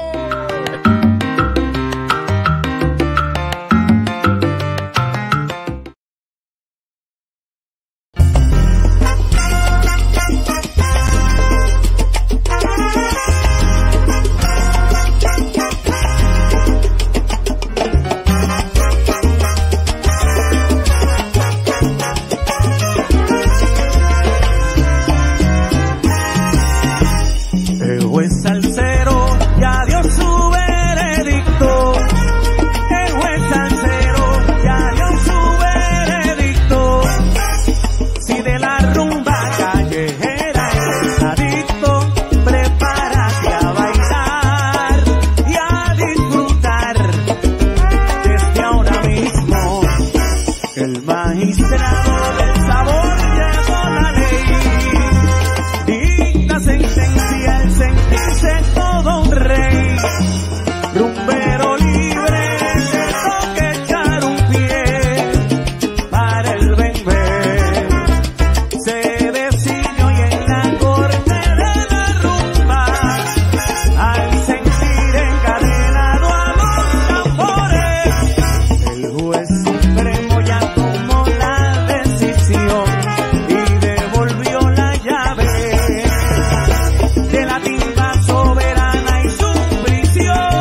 S3: El juez salsero ya dio su veredicto. El juez salsero ya dio su veredicto. Si de la rumba callejera eres adicto, prepárate a bailar y a disfrutar desde ahora mismo. El magistrado del sabor llevó la ley, dicta sentencia, el sentirse todo un rey. Rumbero libre, se toca echar un pie para el bebé. Se decidió y en la corte de la rumba, al sentir encadenado a los tambores, el juez supremo ya tomó la decisión y devolvió la llave de la timba soberana y su prisión.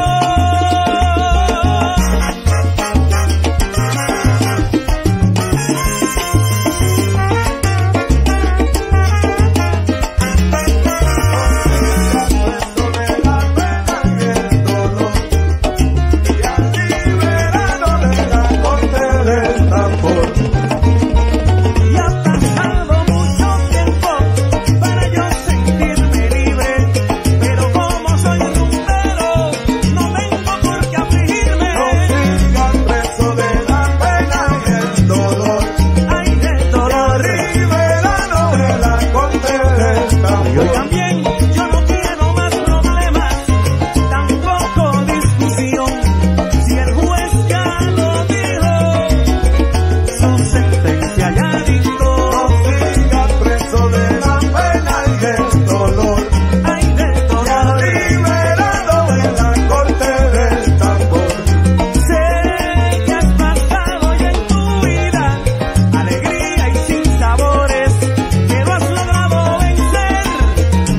S3: Y ha pasado mucho tiempo para yo sentirme libre, pero como soy rumbero, no tengo por qué afligirme. No sigas preso de la pena y el dolor. Ay, del dolor. Liberado de la corte del tambor. Yo también, yo no quiero más problemas, tampoco discusión. Si el juez ya lo dijo, su sentencia ya dictó. No sigas preso de la pena y del dolor. Ay, del dolor. Liberado en la corte del tambor. Sé que has pasado ya en tu vida alegría y sin sabores, que no has logrado vencer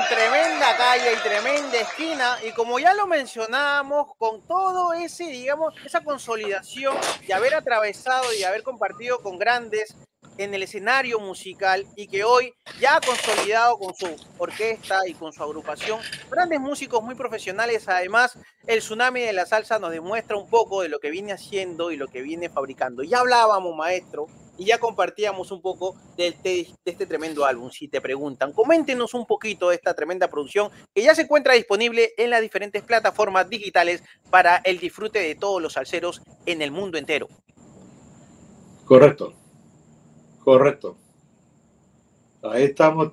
S1: tremenda calle y tremenda esquina, y como ya lo mencionábamos, con todo ese, digamos, esa consolidación de haber atravesado y haber compartido con grandes en el escenario musical, y que hoy ya ha consolidado con su orquesta y con su agrupación, grandes músicos muy profesionales. Además, el Tsunami de la Salsa nos demuestra un poco de lo que viene haciendo y lo que viene fabricando. Ya hablábamos, maestro, y ya compartíamos un poco de este tremendo álbum. Si te preguntan, coméntenos un poquito de esta tremenda producción que ya se encuentra disponible en las diferentes plataformas digitales para el disfrute de todos los salseros en el mundo entero.
S2: Correcto. Correcto. Ahí estamos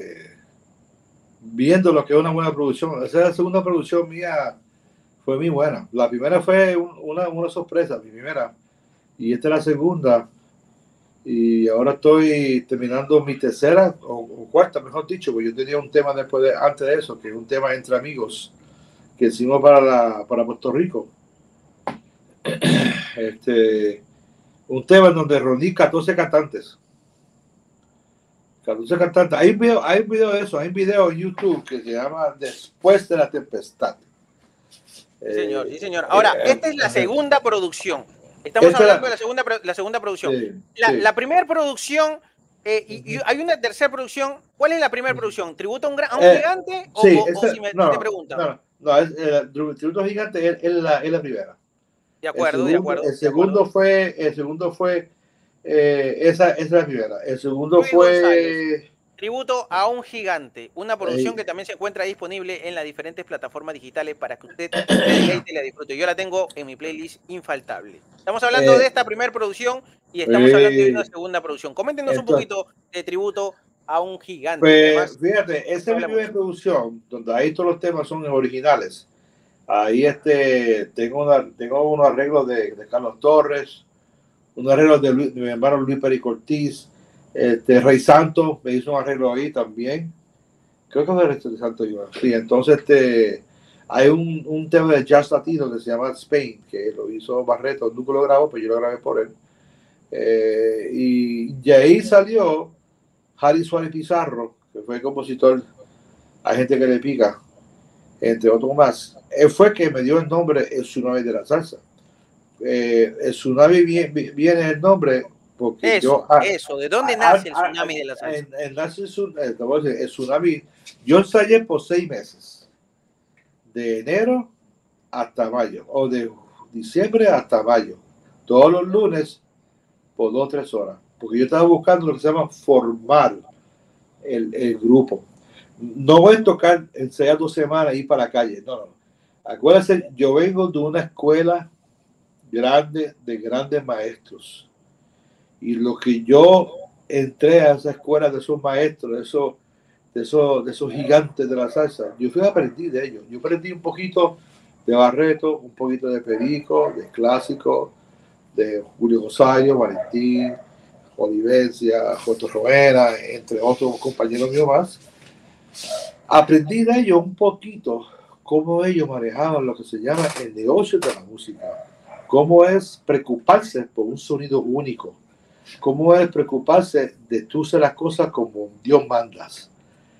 S2: viendo lo que es una buena producción. Esa es la segunda producción mía, fue muy buena. La primera fue una sorpresa, mi primera. Y esta es la segunda. Y ahora estoy terminando mi tercera o cuarta, mejor dicho, porque yo tenía un tema antes de eso, que es un tema entre amigos que hicimos para Puerto Rico. Un tema en donde reuní 14 cantantes. 14 cantantes. Hay un video de eso, hay un video en YouTube que se llama Después de la Tempestad.
S1: Sí, señor, sí, señor. Ahora, esta es la segunda producción. Estamos hablando de la segunda producción.
S2: Sí,
S1: la primera producción, y hay una tercera producción. ¿Cuál es la primera producción? ¿Tributo a un gigante?
S2: Sí,
S1: o si te preguntan.
S2: No, Tributo a Gigante es la primera.
S1: De acuerdo,
S2: el segundo fue esa es la primera. El segundo
S1: Luis
S2: fue
S1: González, Tributo a un Gigante, una producción que también se encuentra disponible en las diferentes plataformas digitales para que usted deleite y la disfrute. Yo la tengo en mi playlist infaltable. Estamos hablando de esta primera producción y estamos hablando de una segunda producción. Coméntenos un poquito de Tributo a un Gigante.
S2: Pues, fíjate, esa es mi primera producción, donde ahí todos los temas son originales. Ahí tengo unos arreglos de Carlos Torres, unos arreglos de mi hermano Luis Peri Cortiz, Rey Santo me hizo un arreglo ahí también. Creo que fue Rey Santo. Sí, entonces hay un tema de jazz latino que se llama Spain, que lo hizo Barreto, nunca lo grabó, pero yo lo grabé por él. Y de ahí salió Harry Suárez Pizarro, que fue compositor, hay gente que le pica, entre otros más. Él fue que me dio el nombre El Tsunami de la Salsa. El Tsunami viene el nombre porque
S1: ¿de dónde nace el Tsunami de la Salsa?
S2: El Tsunami, yo ensayé por 6 meses, de enero hasta mayo, o de diciembre hasta mayo, todos los lunes por 2 o 3 horas, porque yo estaba buscando lo que se llama formar el grupo. No voy a tocar, ensayar 2 semanas y ir para la calle, no. Acuérdense, yo vengo de una escuela grande, de grandes maestros. Y lo que yo entré a esa escuela de esos maestros, de esos gigantes de la salsa, yo fui a aprender de ellos. Yo aprendí un poquito de Barreto, un poquito de Perico, de Clásico, de Julio Rosario, Valentín, Olivencia, Puerto Romera, entre otros compañeros míos más. Aprendí de ellos un poquito cómo ellos manejaban lo que se llama el negocio de la música, cómo es preocuparse por un sonido único, cómo es preocuparse de tú hacer las cosas como Dios mandas,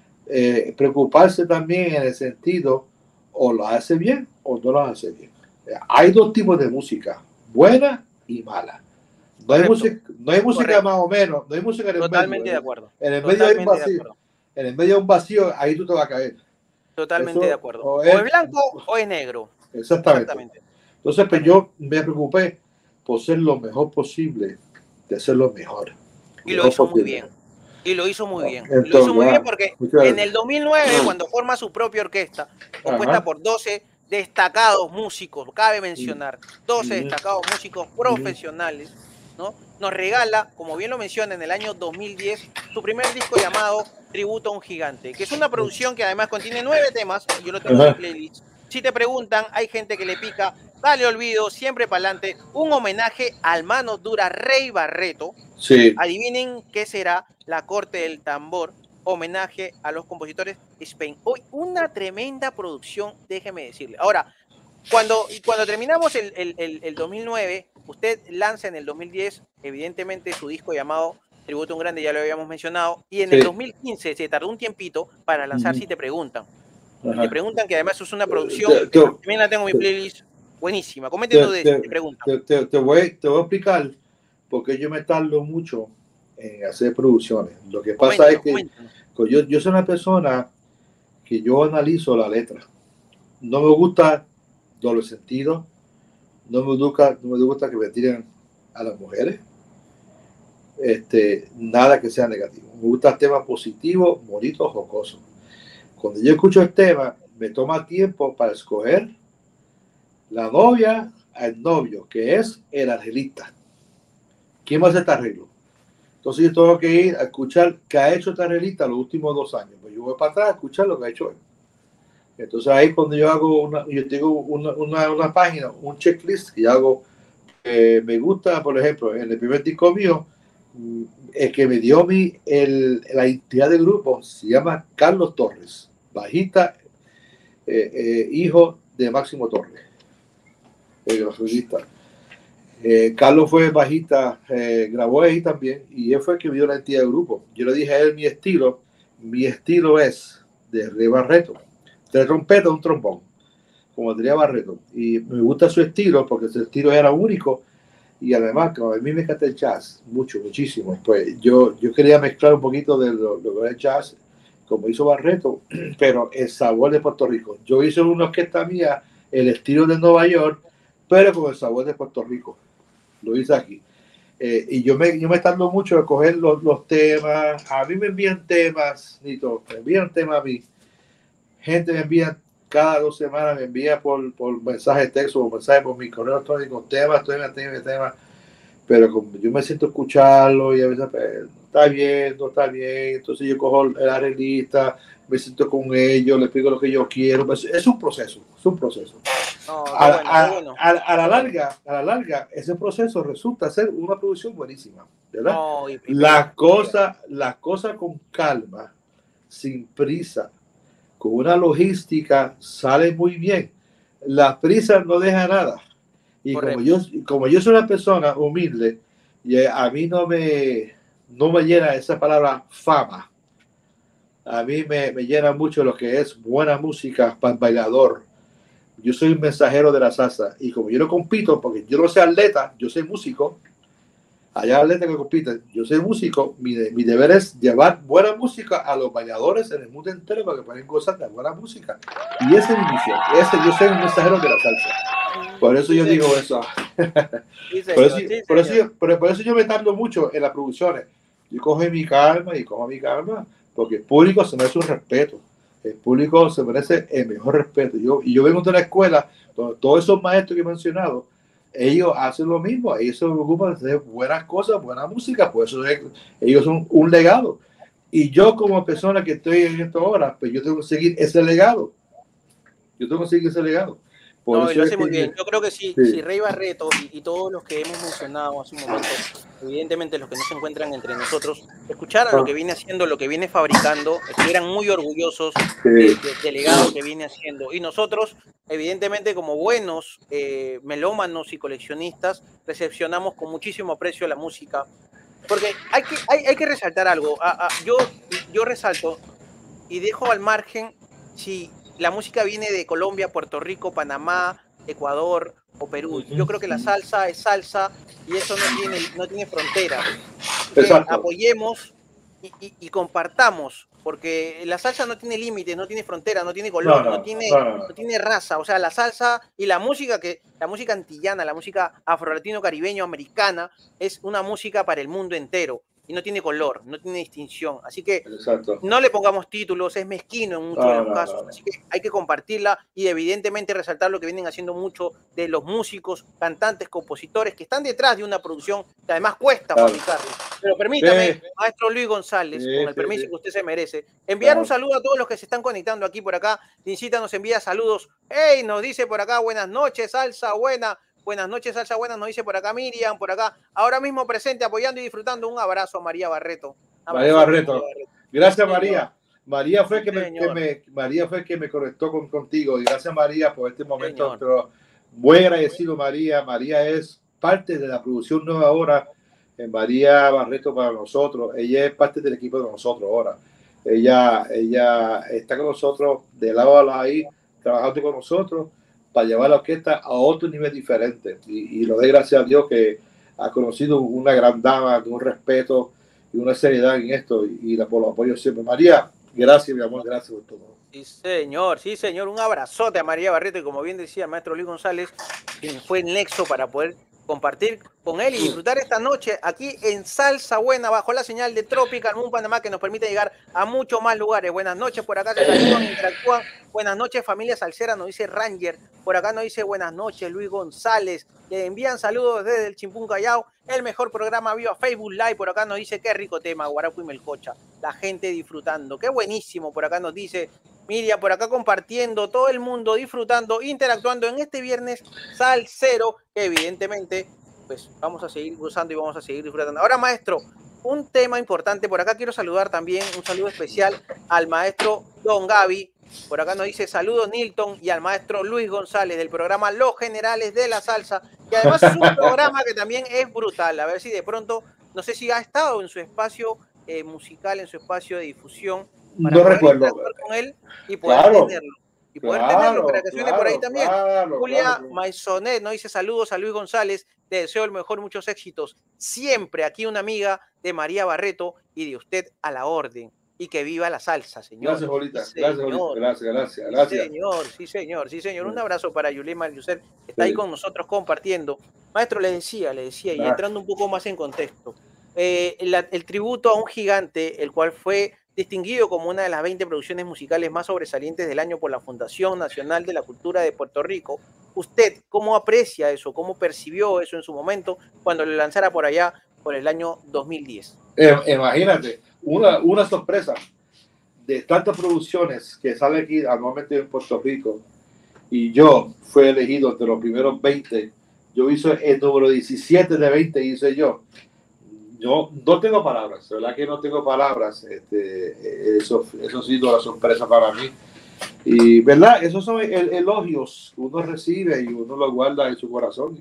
S2: preocuparse también en el sentido o lo hace bien o no lo hace bien. Hay 2 tipos de música, buena y mala. No hay música más o menos, no hay música en el
S1: Totalmente
S2: medio.
S1: De acuerdo.
S2: En el medio hay un vacío. En el medio de un vacío, ahí tú te vas a caer.
S1: Totalmente de acuerdo. O es blanco o es negro.
S2: Exactamente. Entonces, pues yo me preocupé por ser lo mejor posible, de hacerlo mejor.
S1: Y lo hizo muy bien. Lo hizo muy bien porque en el 2009, cuando forma su propia orquesta, compuesta por 12 destacados músicos, cabe mencionar, 12 destacados músicos profesionales, ¿no? Nos regala, como bien lo menciona, en el año 2010, su primer disco llamado Tributo a un Gigante, que es una producción que además contiene 9 temas, yo lo tengo en mi playlist. Si te preguntan, hay gente que le pica, dale olvido, siempre para adelante, un homenaje al mano dura Rey Barreto.
S2: Sí.
S1: Adivinen qué será La Corte del Tambor, homenaje a los compositores Spain. Hoy una tremenda producción, déjeme decirle. Ahora, cuando terminamos el 2009, usted lanza en el 2010, evidentemente, su disco llamado Tributo a un Grande, ya lo habíamos mencionado. Y en
S2: Sí.
S1: el 2015 se tardó un tiempito para lanzar Si Te Preguntan.
S2: Ajá.
S1: Si Te Preguntan, que además es una producción, también la tengo en mi playlist, buenísima. Coméntenos de Si Te Preguntan.
S2: Te voy a explicar por qué yo me tardo mucho en hacer producciones. Lo que pasa es que yo soy una persona que yo analizo la letra. No me gusta doble sentido. No me gusta que me tiren a las mujeres. Nada que sea negativo. Me gusta temas positivos, bonitos, jocosos. Cuando yo escucho el tema, me toma tiempo para escoger la novia al novio, que es el arreglista. ¿Quién va a hacer este arreglo? Entonces yo tengo que ir a escuchar qué ha hecho este arreglista los últimos 2 años. Pues yo voy para atrás a escuchar lo que ha hecho él. Entonces ahí cuando yo hago yo tengo una página, un checklist que yo hago, me gusta, por ejemplo, en el primer disco mío, el que me dio la identidad del grupo se llama Carlos Torres, bajista, hijo de Máximo Torres, el bajista. Carlos fue bajista, grabó ahí también, y él fue el que me dio la identidad del grupo. Yo le dije a él mi estilo es de Rey Barreto, 3 trompetas, un trombón, como diría Barreto, y me gusta su estilo porque su estilo era único. Y además, como a mí me encanta el jazz, muchísimo. Pues yo quería mezclar un poquito de lo que era el jazz, como hizo Barreto, pero el sabor de Puerto Rico. Yo hice una orquesta mía, el estilo de Nueva York, pero con el sabor de Puerto Rico. Lo hice aquí. Y yo me tardo mucho en coger los temas. A mí me envían temas, Nito, me envían temas a mí. Gente me envía cada 2 semanas, me envía por mensaje de texto o mensaje por mi correo electrónico temas, pero como yo me siento a escucharlo y a veces no está bien, entonces yo cojo el arreglista, me siento con ellos, les explico lo que yo quiero. Pues es un proceso.
S1: No,
S2: a la larga, ese proceso resulta ser una producción buenísima, ¿verdad?
S1: No,
S2: las cosas con calma, sin prisa, con una logística, sale muy bien. La prisa no deja nada. Y como yo soy una persona humilde, y a mí no me llena esa palabra fama. A mí me llena mucho lo que es buena música para el bailador. Yo soy un mensajero de la salsa. Y como yo no compito, porque yo no soy atleta, yo soy músico. Allá atletas que compiten, yo soy músico, mi deber es llevar buena música a los bailadores en el mundo entero para que puedan gozar de buena música. Y esa es mi misión. Yo soy un mensajero de la salsa. Por eso yo digo eso. Por eso yo me tardo mucho en las producciones. Yo cojo mi calma, porque el público se merece un respeto. El público se merece el mejor respeto. Yo vengo de la escuela, todos esos maestros que he mencionado, ellos hacen lo mismo, ellos se ocupan de hacer buenas cosas, buena música, por eso ellos son un legado. Y yo como persona que estoy en esta hora, pues yo tengo que seguir ese legado.
S1: No, y lo hace muy bien. Yo creo que si Rey Barreto y todos los que hemos mencionado hace un momento, evidentemente los que no se encuentran entre nosotros, escucharan lo que viene haciendo, lo que viene fabricando, estuvieran muy orgullosos del legado que viene haciendo. Y nosotros, evidentemente, como buenos melómanos y coleccionistas, recepcionamos con muchísimo aprecio la música. Porque hay que resaltar algo. Yo resalto y dejo al margen si la música viene de Colombia, Puerto Rico, Panamá, Ecuador o Perú. Yo creo que la salsa es salsa y eso no tiene fronteras. Apoyemos y compartamos, porque la salsa no tiene límites, no tiene frontera, no tiene color, no tiene raza. O sea, la salsa y la música antillana, la música afro-latino-caribeño-americana es una música para el mundo entero. Y no tiene color, no tiene distinción. Así que no le pongamos títulos, es mezquino en muchos de los casos. Así que hay que compartirla y evidentemente resaltar lo que vienen haciendo mucho de los músicos, cantantes, compositores que están detrás de una producción que además cuesta fabricarla. Pero permítame, maestro Luis González, con el permiso que usted se merece, enviar un saludo a todos los que se están conectando aquí por acá. Tincita nos envía saludos. ¡Hey! Nos dice por acá, buenas noches, salsa buena. Buenas noches, salsa buena, nos dice por acá Miriam, por acá, ahora mismo presente, apoyando y disfrutando. Un abrazo a María Barreto.
S2: María Barreto. Gracias, María. María fue que me conectó contigo. Y gracias, María, por este momento. Pero muy agradecido, María. María es parte de la producción Nueva Hora. María Barreto para nosotros. Ella es parte del equipo de nosotros ahora. Ella está con nosotros de lado a lado ahí, trabajando con nosotros para llevar la orquesta a otro nivel diferente. Y lo doy gracias a Dios que ha conocido una gran dama, de un respeto y una seriedad en esto. Y por los apoyos siempre. María, gracias, mi amor, gracias por todo.
S1: Sí, señor. Un abrazote a María Barreto y como bien decía el maestro Luis González, quien fue el nexo para poder compartir con él y disfrutar esta noche aquí en Salsa Buena bajo la señal de Tropical Moon Panamá que nos permite llegar a muchos más lugares. Buenas noches, por acá se saludan, interactúan. Buenas noches, familia salsera, nos dice Ranger. Por acá nos dice buenas noches, Luis González. Le envían saludos desde el Chimpún Callao. El mejor programa vivo a Facebook Live. Por acá nos dice qué rico tema, Guarapo y Melcocha. La gente disfrutando. Qué buenísimo. Por acá nos dice Miriam, por acá compartiendo, todo el mundo disfrutando, interactuando en este viernes salsero, que evidentemente pues vamos a seguir gozando y vamos a seguir disfrutando. Ahora, maestro, un tema importante, por acá quiero saludar también, un saludo especial al maestro Don Gaby, por acá nos dice saludos Nilton, y al maestro Luis González del programa Los Generales de la Salsa, que además es un programa que también es brutal, a ver si de pronto, no sé si ha estado en su espacio musical, en su espacio de difusión, para
S2: No
S1: poder
S2: recuerdo
S1: interactuar con él y poder tenerlo. Y poder tenerlo para que suene por ahí también. Julia Maisonet nos dice saludos a Luis González, le deseo el mejor, muchos éxitos. Siempre aquí una amiga de María Barreto y de usted a la orden. Y que viva la salsa, señor.
S2: Gracias, Jolita.
S1: Sí,
S2: Gracias.
S1: Sí, señor. Un abrazo para Yulema Yuser, que está ahí con nosotros compartiendo. Maestro, le decía, y entrando un poco más en contexto, el tributo a un gigante, el cual fue distinguido como una de las 20 producciones musicales más sobresalientes del año por la Fundación Nacional de la Cultura de Puerto Rico. ¿Usted cómo aprecia eso? ¿Cómo percibió eso en su momento cuando lo lanzara por allá por el año 2010?
S2: Imagínate, una sorpresa de tantas producciones que sale aquí anualmente en Puerto Rico y yo fui elegido entre los primeros 20. Yo hice el número 17 de 20, hice yo. Yo no tengo palabras, ¿verdad? Que no tengo palabras. Eso ha sido la sorpresa para mí. Y, ¿verdad? Esos son elogios que uno recibe y uno lo guarda en su corazón.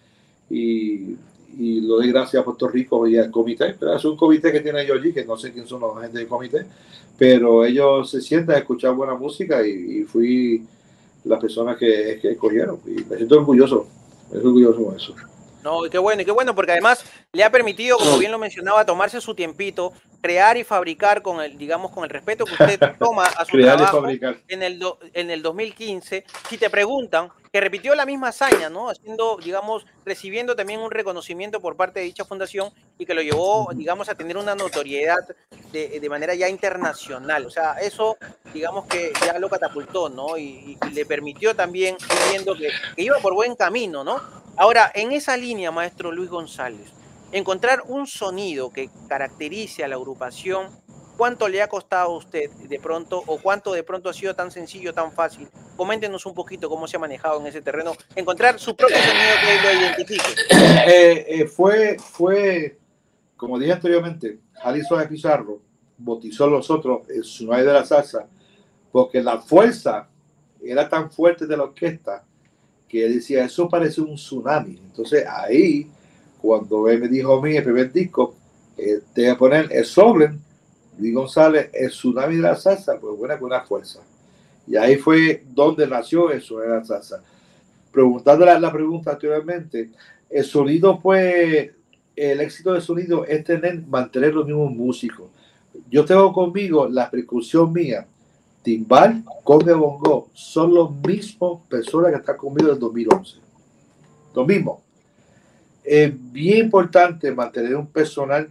S2: Y lo doy gracias a Puerto Rico y al comité. ¿Verdad? Es un comité que tiene yo allí, que no sé quién son los gente del comité, pero ellos se sientan a escuchar buena música y fui la persona que escogieron. Y me siento orgulloso. Me siento orgulloso con eso.
S1: No, y qué bueno, porque además le ha permitido, como bien lo mencionaba, tomarse su tiempito, crear y fabricar con el, digamos, con el respeto que usted toma a su trabajo en el 2015. Si te preguntan, que repitió la misma hazaña, ¿no? Haciendo, digamos, recibiendo también un reconocimiento por parte de dicha fundación y que lo llevó, digamos, a tener una notoriedad de manera ya internacional. O sea, eso, digamos que ya lo catapultó, ¿no? Y le permitió también ir viendo que iba por buen camino, ¿no? Ahora, en esa línea, maestro Luis González, encontrar un sonido que caracterice a la agrupación, ¿cuánto le ha costado a usted de pronto o cuánto de pronto ha sido tan sencillo, tan fácil? Coméntenos un poquito cómo se ha manejado en ese terreno, encontrar su propio sonido que lo identifique.
S2: Fue, como dije anteriormente, Alison Pizarro bautizó a nosotros el tsunami de la salsa porque la fuerza era tan fuerte de la orquesta que él decía, eso parece un tsunami. Entonces ahí, cuando él me dijo a mí el primer disco, te voy a poner el Solen, Luis González, el tsunami de la salsa, pues buena con una fuerza. Y ahí fue donde nació eso de la salsa. Preguntando la pregunta anteriormente, el sonido pues, el éxito del sonido es mantener los mismos músicos. Yo tengo conmigo la percusión mía, timbal, conga, bongo, son los mismos personas que están conmigo desde 2011. Lo mismo. Es bien importante mantener un personal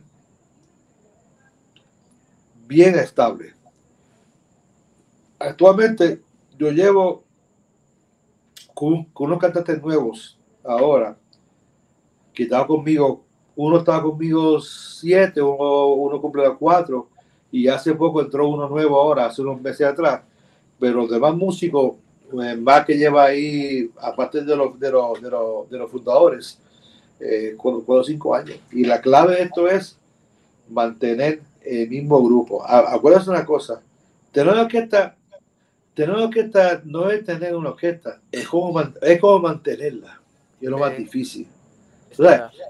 S2: bien estable. Actualmente yo llevo con unos cantantes nuevos ahora que estaba conmigo, uno estaba conmigo 7, uno cumple 4 y hace poco entró uno nuevo ahora, hace unos meses atrás, pero los demás músicos más que lleva ahí, aparte de los fundadores, 4 o 5 años. Y la clave de esto es mantener el mismo grupo. Acuérdense una cosa, tener una orquesta no es tener una orquesta, es como mantenerla, y es lo más difícil. O sea,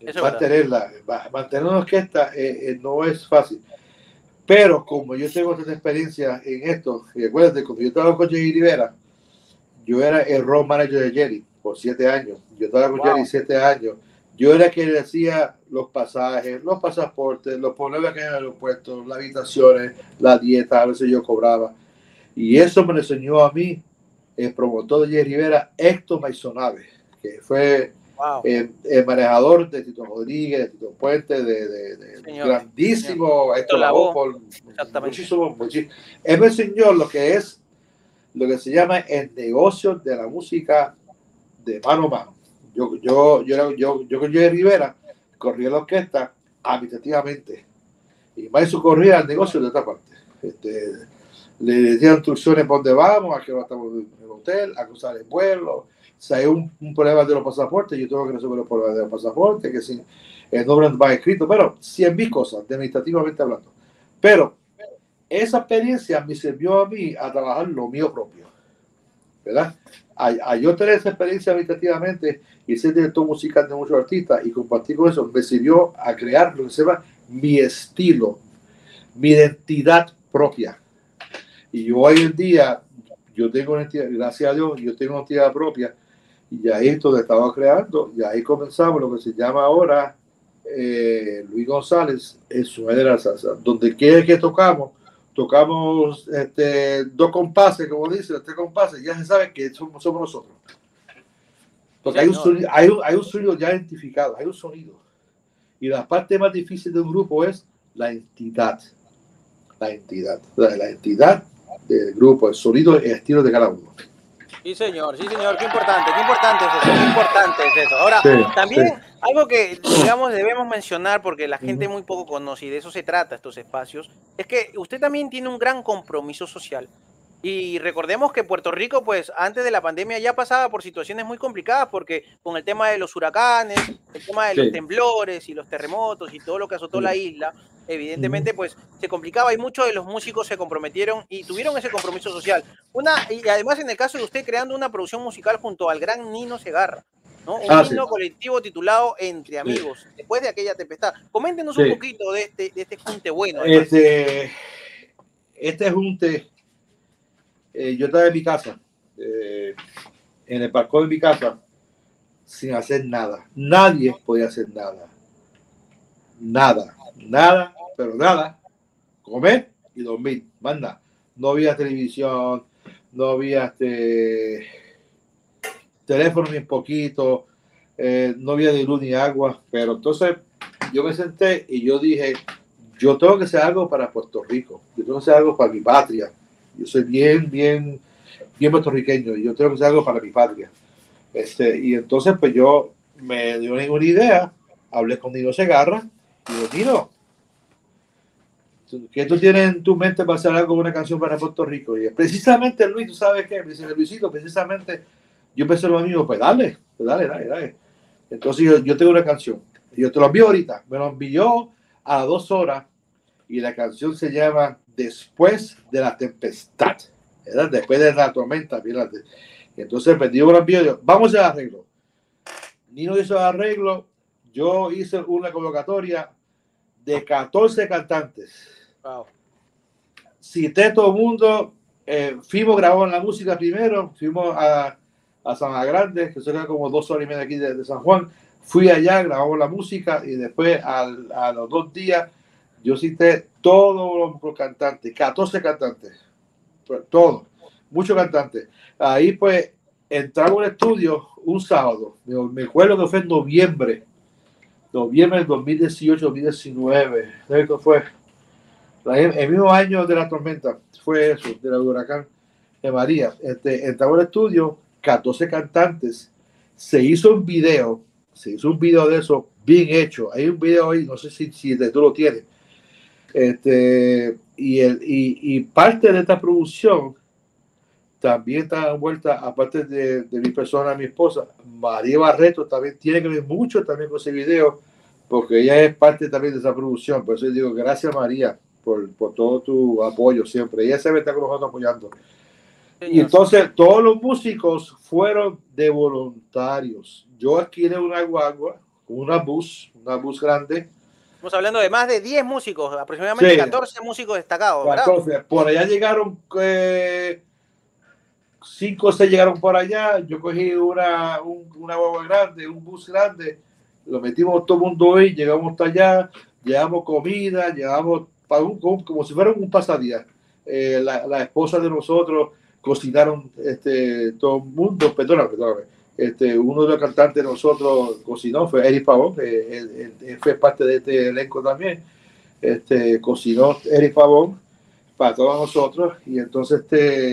S2: mantener una orquesta no es fácil. Pero como yo tengo tanta experiencia en esto, y acuérdate, cuando yo trabajaba con Jerry Rivera, yo era el road manager de Jerry por 7 años. Yo trabajaba con Jerry 7 años. Yo era quien le hacía los pasajes, los pasaportes, los problemas que hay en el aeropuerto, las habitaciones, la dieta, a veces yo cobraba. Y eso me lo enseñó a mí el promotor de Jerry Rivera, Héctor Maisonave, que fue el manejador de Tito Rodríguez, de Tito Puente, de grandísimo Héctor Lavoe, muchísimo. Él me enseñó lo que se llama el negocio de la música de mano a mano. Yo con Jerry Rivera corría la orquesta administrativamente y Maiso corría el negocio de otra parte. Le decía instrucciones por dónde vamos, a qué hora estamos en el hotel, a cruzar el vuelo. Si hay un problema de los pasaportes, yo tengo que resolver los problemas de los pasaportes, que si el nombre no va escrito, pero 100.000 cosas, administrativamente hablando. Pero esa experiencia me sirvió a mí a trabajar lo mío propio, ¿verdad? A yo tener esa experiencia administrativamente y ser director musical de muchos artistas y compartir con eso, me sirvió a crear lo que se llama mi estilo, mi identidad propia. Y yo hoy en día, yo tengo una entidad, gracias a Dios, yo tengo una entidad propia. Y ahí es donde estaba creando, y ahí comenzamos lo que se llama ahora Luis González, el sueño de la salsa. Donde quiera que tocamos 2 compases, como dice, 3 compases, ya se sabe que somos nosotros. Porque hay un sonido ya identificado, hay un sonido. Y la parte más difícil de un grupo es la entidad. La entidad del grupo, el sonido y el estilo de cada uno.
S1: Sí, señor, qué importante es eso. Ahora, también algo que, digamos, debemos mencionar, porque la gente muy poco conoce, y de eso se trata estos espacios, es que usted también tiene un gran compromiso social. Y recordemos que Puerto Rico, pues, antes de la pandemia ya pasaba por situaciones muy complicadas, porque con el tema de los huracanes, el tema de los temblores y los terremotos y todo lo que azotó la isla, evidentemente, pues, se complicaba y muchos de los músicos se comprometieron y tuvieron ese compromiso social. Y además, en el caso de usted, creando una producción musical junto al gran Nino Segarra, ¿no? Un himno colectivo titulado Entre Amigos, después de aquella tempestad. Coméntenos un poquito de este junte bueno.
S2: Este junte, yo estaba en mi casa, en el balcón de mi casa, sin hacer nada. Nadie podía hacer nada. Nada, pero nada. Comer y dormir, más nada. No había televisión, no había teléfono ni poquito, no había ni luz ni agua. Pero entonces yo me senté y yo dije, yo tengo que hacer algo para Puerto Rico, yo tengo que hacer algo para mi patria. Yo soy bien puertorriqueño y yo tengo que hacer algo para mi patria. Y entonces pues yo me dio una idea, hablé con Nino Segarra y digo, Nino, ¿qué tú tienes en tu mente para hacer algo, una canción para Puerto Rico? Y precisamente Luis, ¿tú sabes qué? Me dice, Luisito, precisamente yo pensé lo mismo, pues dale. Entonces yo tengo una canción, yo te lo envío ahorita, me lo envió a 2 horas y la canción se llama Después de la Tempestad, ¿verdad? Después de la tormenta, ¿verdad? Entonces pedimos el envío, vamos a arreglo. Nino hizo el arreglo, yo hice una convocatoria de 14 cantantes.
S1: Wow.
S2: Cité todo el mundo, fuimos, grabamos la música primero, fuimos a San Grande, que será como 2 horas y media aquí de San Juan. Fui allá, grabamos la música y después a los 2 días yo cité todos los cantantes, 14 cantantes, todos, muchos cantantes. Ahí pues entramos al estudio un sábado, me acuerdo que fue en noviembre del 2018, 2019, ¿sabes qué fue? El mismo año de la tormenta, fue eso, del huracán de María. Entramos al estudio, 14 cantantes, se hizo un video de eso bien hecho. Hay un video ahí, no sé si tú lo tienes. Y parte de esta producción también está envuelta, aparte de mi persona, mi esposa, María Barreto también tiene que ver mucho también con ese video, porque ella es parte también de esa producción. Por eso yo digo, gracias María por todo tu apoyo siempre. Ella siempre está con nosotros apoyando. Y entonces todos los músicos fueron de voluntarios. Yo alquilé una guagua una bus grande.
S1: Estamos hablando de más de 10 músicos, aproximadamente 14 músicos destacados, ¿verdad?
S2: 14. Por allá llegaron 5 o 6 llegaron por allá. Yo cogí una guagua grande, un bus grande, lo metimos todo el mundo ahí, llegamos hasta allá, llevamos comida, llevamos como si fuera un pasadía. La esposa de nosotros cocinaron todo el mundo, perdóname. Uno de los cantantes de nosotros cocinó, fue Eric Pavón, él fue parte de este elenco también. Cocinó Eric Pavón para todos nosotros, y entonces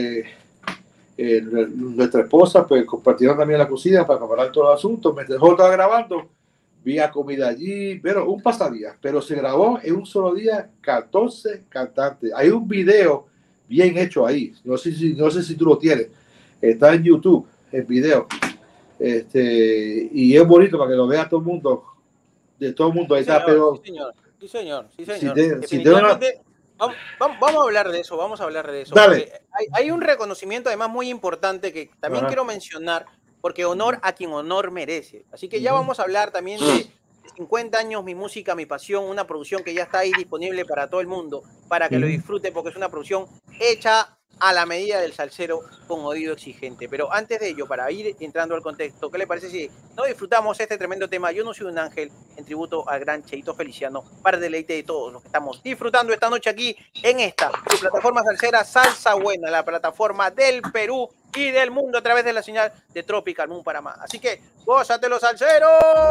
S2: nuestra esposa pues compartieron también la cocina para preparar todo el asunto. Me dejó estar grabando, había comida allí, pero un pasadía, pero se grabó en un solo día 14 cantantes. Hay un video bien hecho ahí, no sé si tú lo tienes, está en YouTube el video, y es bonito para que lo vea todo el mundo, ahí está, pero
S1: sí señor. Definitivamente, vamos a hablar de eso, Hay un reconocimiento además muy importante que también quiero mencionar, porque honor a quien honor merece. Así que ya vamos a hablar también de 50 años, mi música, mi pasión, una producción que ya está ahí disponible para todo el mundo, para que lo disfrute, porque es una producción hecha a la medida del salsero con oído exigente. Pero antes de ello, para ir entrando al contexto, ¿qué le parece si no disfrutamos este tremendo tema Yo no soy un ángel, en tributo al gran Cheito Feliciano, para el deleite de todos los que estamos disfrutando esta noche aquí en esta, su plataforma salsera Salsa Buena, la plataforma del Perú y del mundo a través de la señal de Tropical Moon Panamá? Así que, ¡gózatelo, salsero!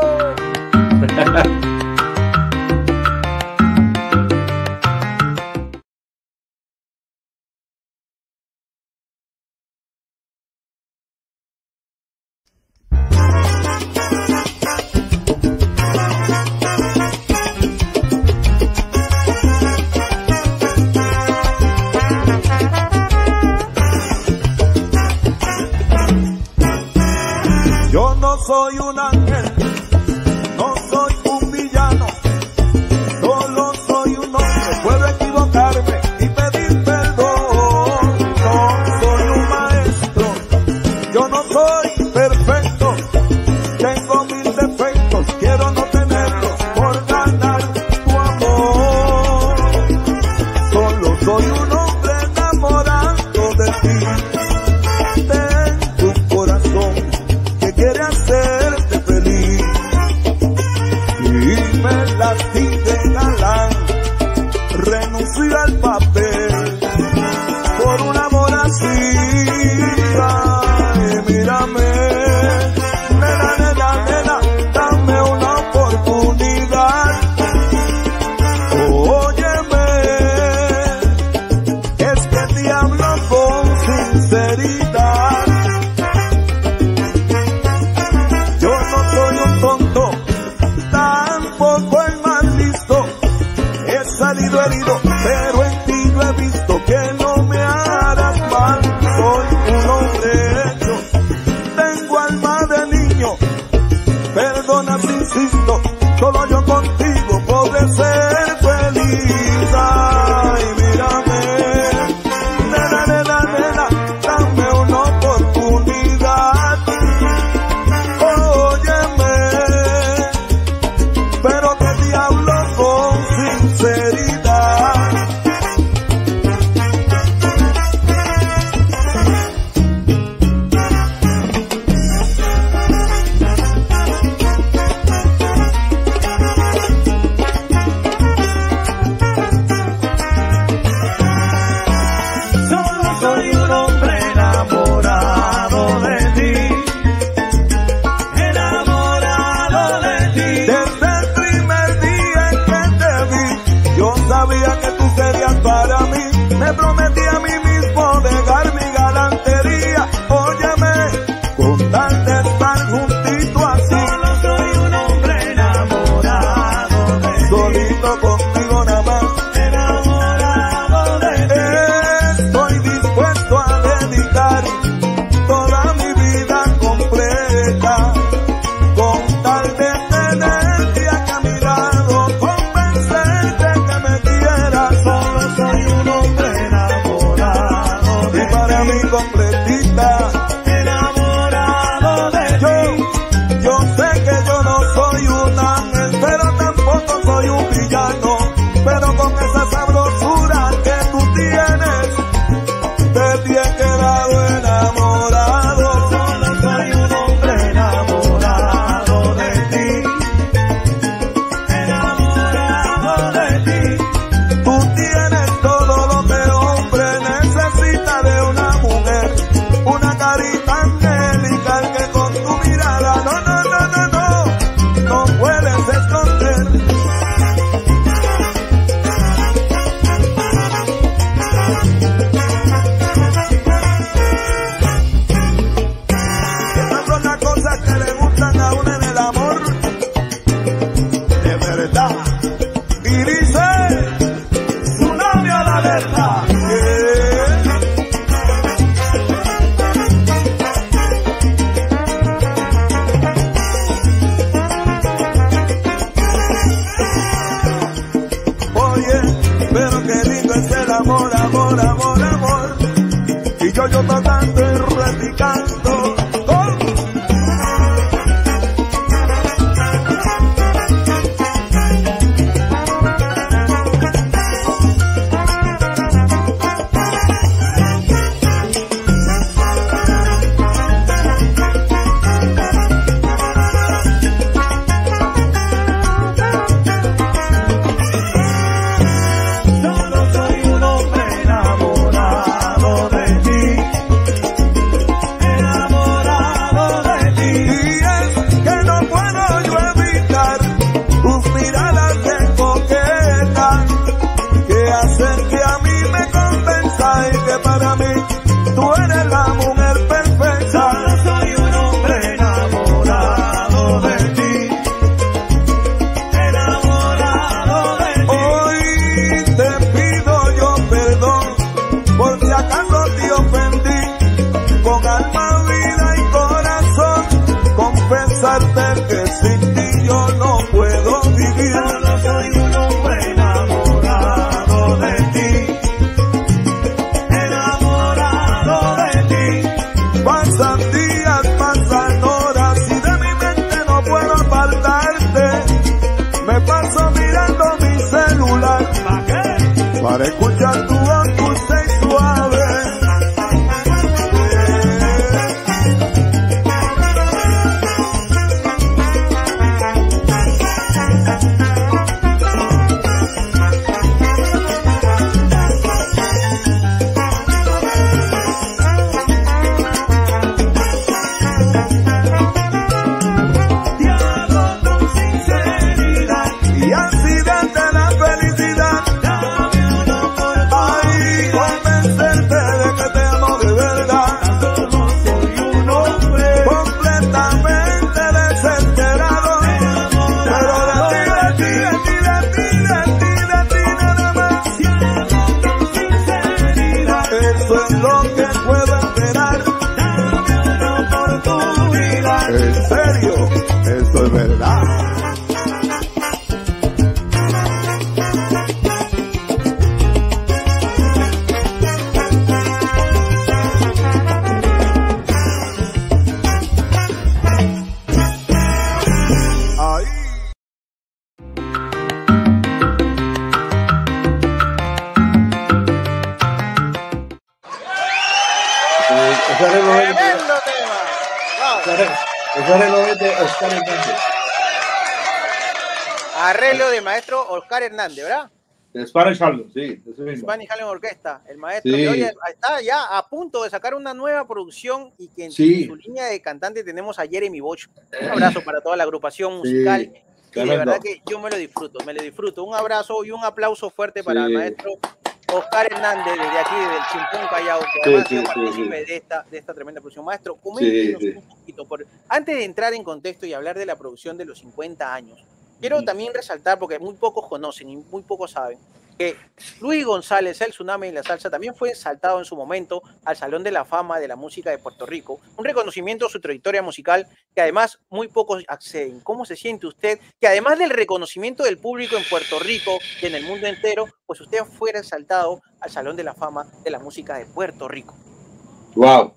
S3: Yo no soy un ángel, no soy un villano, solo soy un hombre, puedo equivocarme y pedir perdón. No soy un maestro, yo no soy perfecto, tengo mil defectos, quiero no tenerlos por ganar tu amor. Solo soy un hombre enamorado de ti, de tu corazón que quiere hacerte feliz, y me lastimé galán, renuncié al papel por un amor así. Ay, mírame, nena, dame una oportunidad. Óyeme, es que te hablo con sinceridad. Yo no soy un tonto, tampoco el más listo. He salido herido, pero en ti yo he visto que no me harás mal. Soy un hombre hecho, tengo alma de niño. Perdona si insisto, solo yo contigo podré ser feliz. Ay, mírame, nena, dame una oportunidad. Óyeme, pero que te hablo con sinceridad. Solo soy un hombre enamorado de ti, enamorado de ti. Desde el primer día en que te vi, yo sabía que tú serías para mí. Me prometí a mí mismo dejar mi galantería. Óyeme, con tal de estar juntito a ti. Solo soy un hombre enamorado de ti, solito contigo nada más, enamorado de ti. Estoy dispuesto a dedicar toda mi vida completa con tal de tenerte aquí a mi lado, convencerte que me quieras. Solo soy un hombre enamorado de ti, y para mí completita, enamorado de ti. Yo sé que yo no soy un yo tocando y replicando. Que sin ti yo no puedo vivir. Solo soy un hombre enamorado de ti, enamorado de ti. Pasan días, pasan horas y de mi mente no puedo apartarte. Me paso mirando mi celular. ¿Para qué? Para escuchar tu voz dulce y suave. En serio, eso es verdad.
S1: Tremendo tema.
S2: Ese arreglo es de Oscar Hernández.
S1: Arreglo de maestro Oscar Hernández, ¿verdad?
S2: De Spanish Harlem, sí, eso mismo.
S1: Spanish Harlem Orquesta, el maestro
S2: Sí.
S1: que hoy está ya a punto de sacar una nueva producción y que en
S2: Sí.
S1: su línea de cantante tenemos a Jeremy Bosch. Un abrazo para toda la agrupación musical.
S2: Sí,
S1: y de
S2: tremendo.
S1: verdad que yo me lo disfruto. Un abrazo y un aplauso fuerte para el
S2: Sí.
S1: maestro Oscar Hernández, desde aquí, desde el Chimpún Callao, que
S2: Sí,
S1: además
S2: sí,
S1: ha sido
S2: sí,
S1: partícipe de esta tremenda producción. Maestro, coméntenos
S2: Sí.
S1: un poquito. Antes de entrar en contexto y hablar de la producción de los 50 años, quiero también resaltar, porque muy pocos conocen y muy pocos saben, que Luis González, el Tsunami y la Salsa, también fue exaltado en su momento al Salón de la Fama de la Música de Puerto Rico. Un reconocimiento a su trayectoria musical que además muy pocos acceden. ¿Cómo se siente usted que además del reconocimiento del público en Puerto Rico y en el mundo entero, pues usted fuera exaltado al Salón de la Fama de la Música de Puerto Rico?
S2: Wow.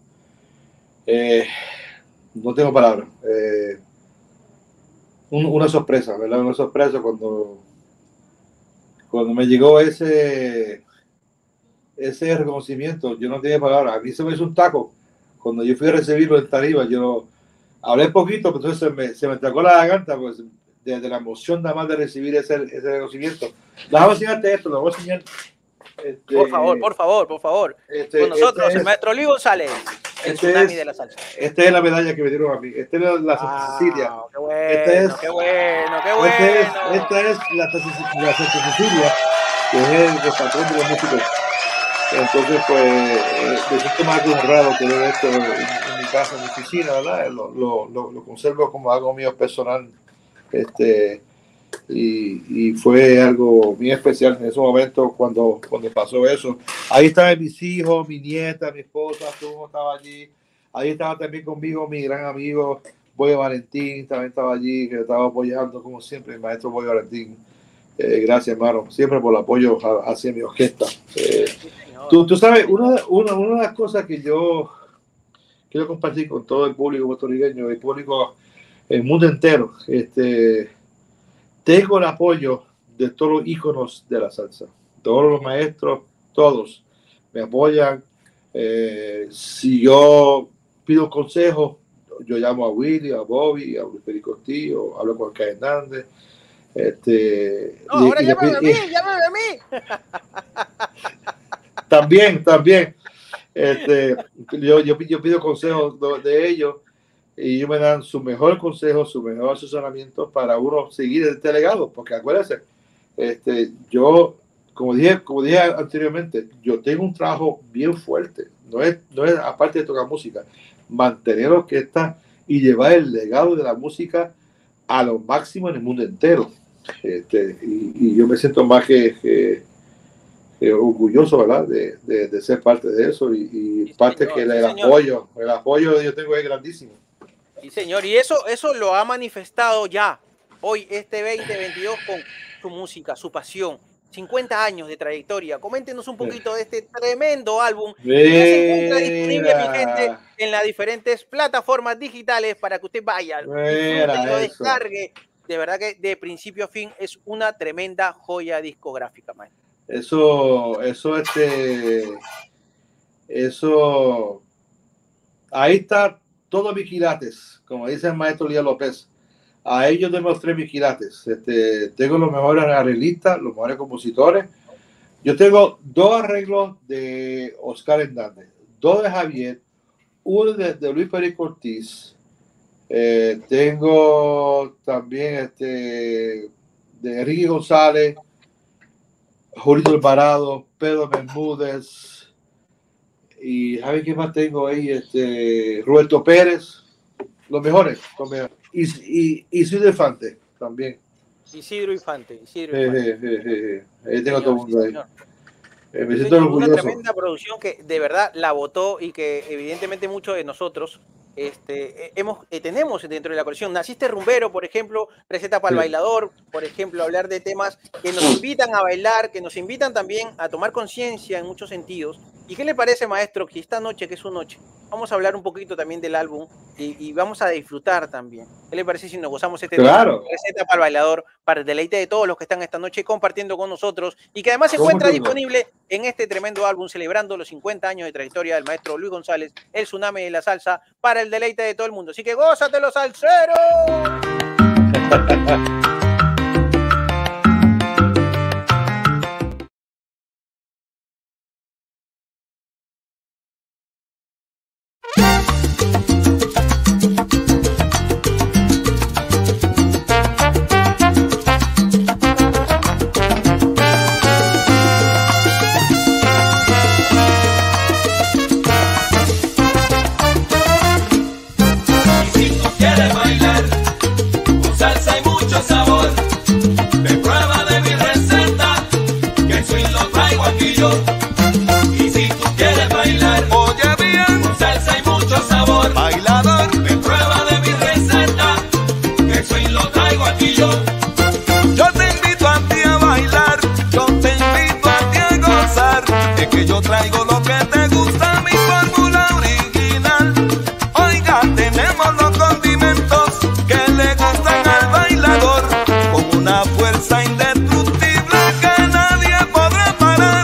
S2: No tengo palabras. Una sorpresa, ¿verdad? Una sorpresa cuando me llegó ese reconocimiento. Yo no tenía palabras. A mí se me hizo un taco. Cuando yo fui a recibirlo en tarima, yo hablé poquito, pero entonces se me tacó la garganta, pues, desde la emoción nada más de recibir ese reconocimiento. Déjame enseñarte esto, lo voy a enseñar.
S1: Por favor. Con nosotros, el maestro Luis González, el Tsunami de la Salsa.
S2: Esta es la medalla que me dieron a mí. Esta es la Santa Cecilia.
S1: Qué bueno, qué bueno.
S2: Esta es la Santa Cecilia, que es el patrón de los músicos. Entonces, pues, me siento más que honrado tener esto en mi casa, en mi oficina, ¿verdad? Lo conservo como algo mío personal. Y fue algo muy especial en ese momento cuando pasó eso. Ahí estaban mis hijos, mi nieta, mi esposa, todo estaba allí. Ahí estaba también conmigo mi gran amigo Boy Valentín, también estaba allí, que estaba apoyando como siempre, el maestro Boy Valentín. Gracias, hermano, siempre por el apoyo hacia mi orquesta. Tú sabes, una de las cosas que yo quiero compartir con todo el público puertorriqueño, el público, el mundo entero, tengo el apoyo de todos los íconos de la salsa, todos los maestros, todos me apoyan. Si yo pido consejo, yo llamo a Willy, a Bobby, a Luis Pericotti, o hablo con Kai Hernández.
S1: Ahora llámame a mí.
S2: También. Yo pido consejos de ellos y ellos me dan su mejor consejo, su mejor asesoramiento para uno seguir este legado, porque acuérdense, yo, como dije anteriormente, yo tengo un trabajo bien fuerte, no es aparte de tocar música, mantener orquesta y llevar el legado de la música a lo máximo en el mundo entero. Y yo me siento más que orgulloso, ¿verdad? De ser parte de eso y parte señor, que el apoyo que yo tengo es grandísimo.
S1: Sí, señor, y eso lo ha manifestado ya hoy, este 2022, con su música, su pasión. 50 años de trayectoria. Coméntenos un poquito de este tremendo álbum que se encuentra disponible, mi gente, en las diferentes plataformas digitales para que usted vaya, disfrute, lo descargue. De verdad que de principio a fin es una tremenda joya discográfica, maestro.
S2: Eso, ahí está todos mis quilates, como dice el maestro Lía López. A ellos demostré mis quilates. Tengo los mejores arreglistas, los mejores compositores. Yo tengo 2 arreglos de Oscar Hernández, 2 de Javier, 1 de Luis Pericotti. Tengo también de Enrique González, Julito Alvarado, Pedro Bermúdez y ¿sabe qué más tengo ahí? Roberto Pérez, los mejores. Y Isidro Infante también.
S1: Isidro Infante.
S2: Ahí tengo todo el mundo ahí. Me siento orgulloso.
S1: Una tremenda producción que de verdad la votó y que evidentemente muchos de nosotros tenemos dentro de la colección. Naciste Rumbero, por ejemplo, Receta para el Bailador, por ejemplo, hablar de temas que nos invitan a bailar, que nos invitan también a tomar conciencia en muchos sentidos. ¿Y qué le parece, maestro, que esta noche, que es su noche, vamos a hablar un poquito también del álbum y vamos a disfrutar también? ¿Qué le parece si nos gozamos tema, Receta para el Bailador, para el deleite de todos los que están esta noche compartiendo con nosotros y que además se encuentra disponible en este tremendo álbum celebrando los 50 años de trayectoria del maestro Luis González, el tsunami de la salsa, para el deleite de todo el mundo? Así que gózatelo, salsero.
S3: Y si tú quieres bailar, oye bien, con salsa y mucho sabor, bailador, me prueba de mi receta, que swing lo traigo aquí yo. Yo te invito a ti a bailar, yo te invito a ti a gozar, es que yo traigo lo que te gusta, mi fórmula original. Oiga, tenemos los condimentos que le gustan al bailador, con una fuerza indestructible que nadie podrá parar.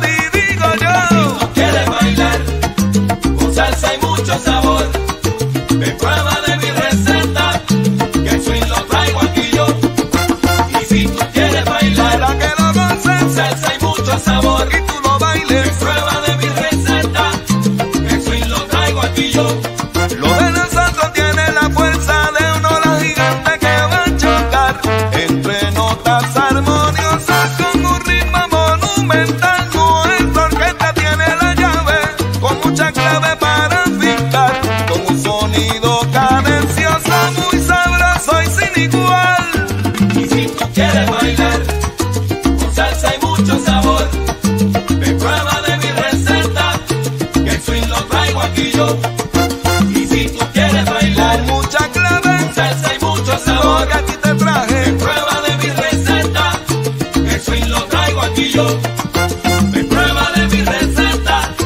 S3: Salsa y mucho sabor, me prueba de mi receta, que el swing lo traigo aquí yo. Y si tú quieres bailar, para que lo goces, salsa y mucho sabor, y tú lo bailes, me prueba de mi receta, que el swing lo traigo aquí yo. Lo de nosotros tiene la fuerza de una ola gigante que va a chocar entre notas armoniosas con un ritmo monumental. Nuestra orquesta tiene la llave con mucha clave para fijar, con un sonido cadencioso muy sabroso y sin igual. Y si tú quieres bailar con salsa y mucho sabor, me prueba de mi receta, que el swing lo traigo aquí yo. Y si tú quieres bailar con mucha clave, con salsa y mucho sabor, que aquí te traje, me prueba de mi receta, que el swing lo traigo aquí yo. Me prueba de mi receta,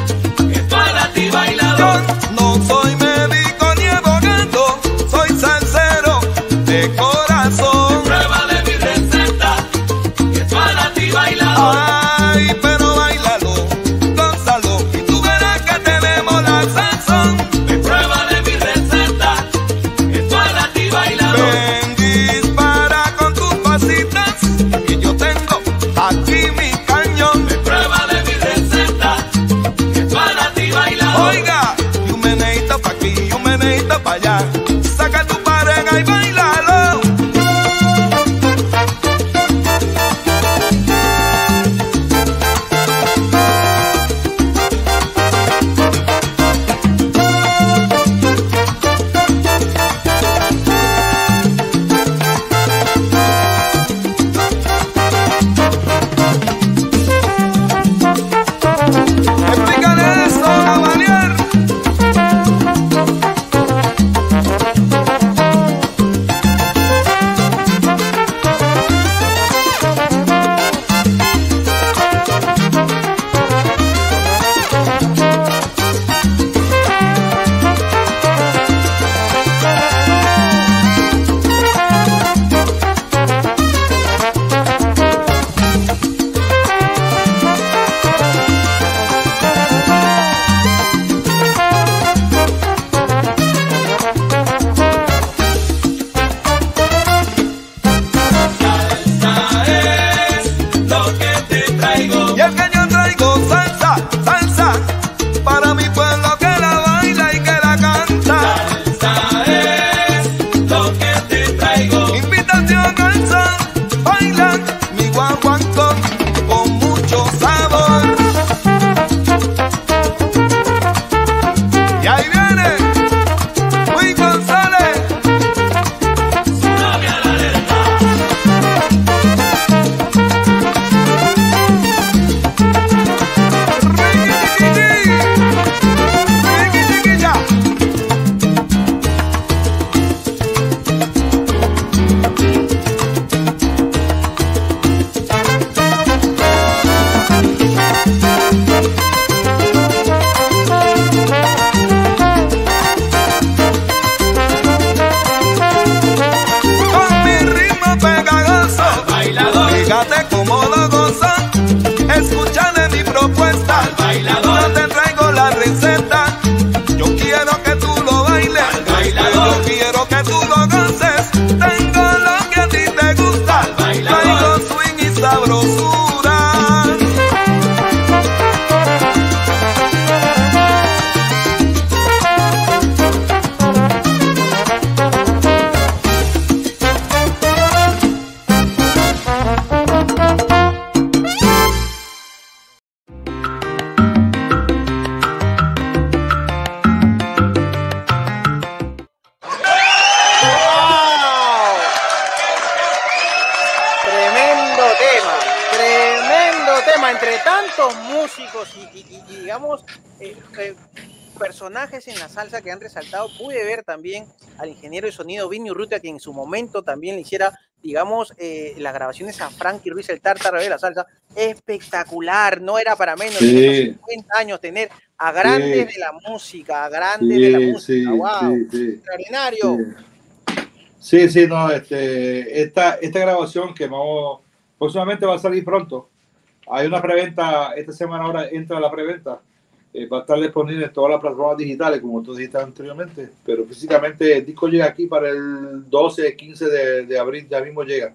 S1: personajes en la salsa que han resaltado. Pude ver también al ingeniero de sonido Vinny Urrutia, que en su momento también le hiciera, digamos, las grabaciones a Frankie Ruiz, el tártaro de la salsa. Espectacular, no era para menos.
S2: Sí.
S1: En 50 años tener a grandes de la música, a grandes de la música. Wow, extraordinario.
S2: Sí, no, esta grabación que próximamente va a salir pronto. Hay una preventa, esta semana ahora entra la preventa. Va a estar disponible en todas las plataformas digitales, como tú dijiste anteriormente, pero físicamente el disco llega aquí para el 12, 15 de abril, ya mismo llega.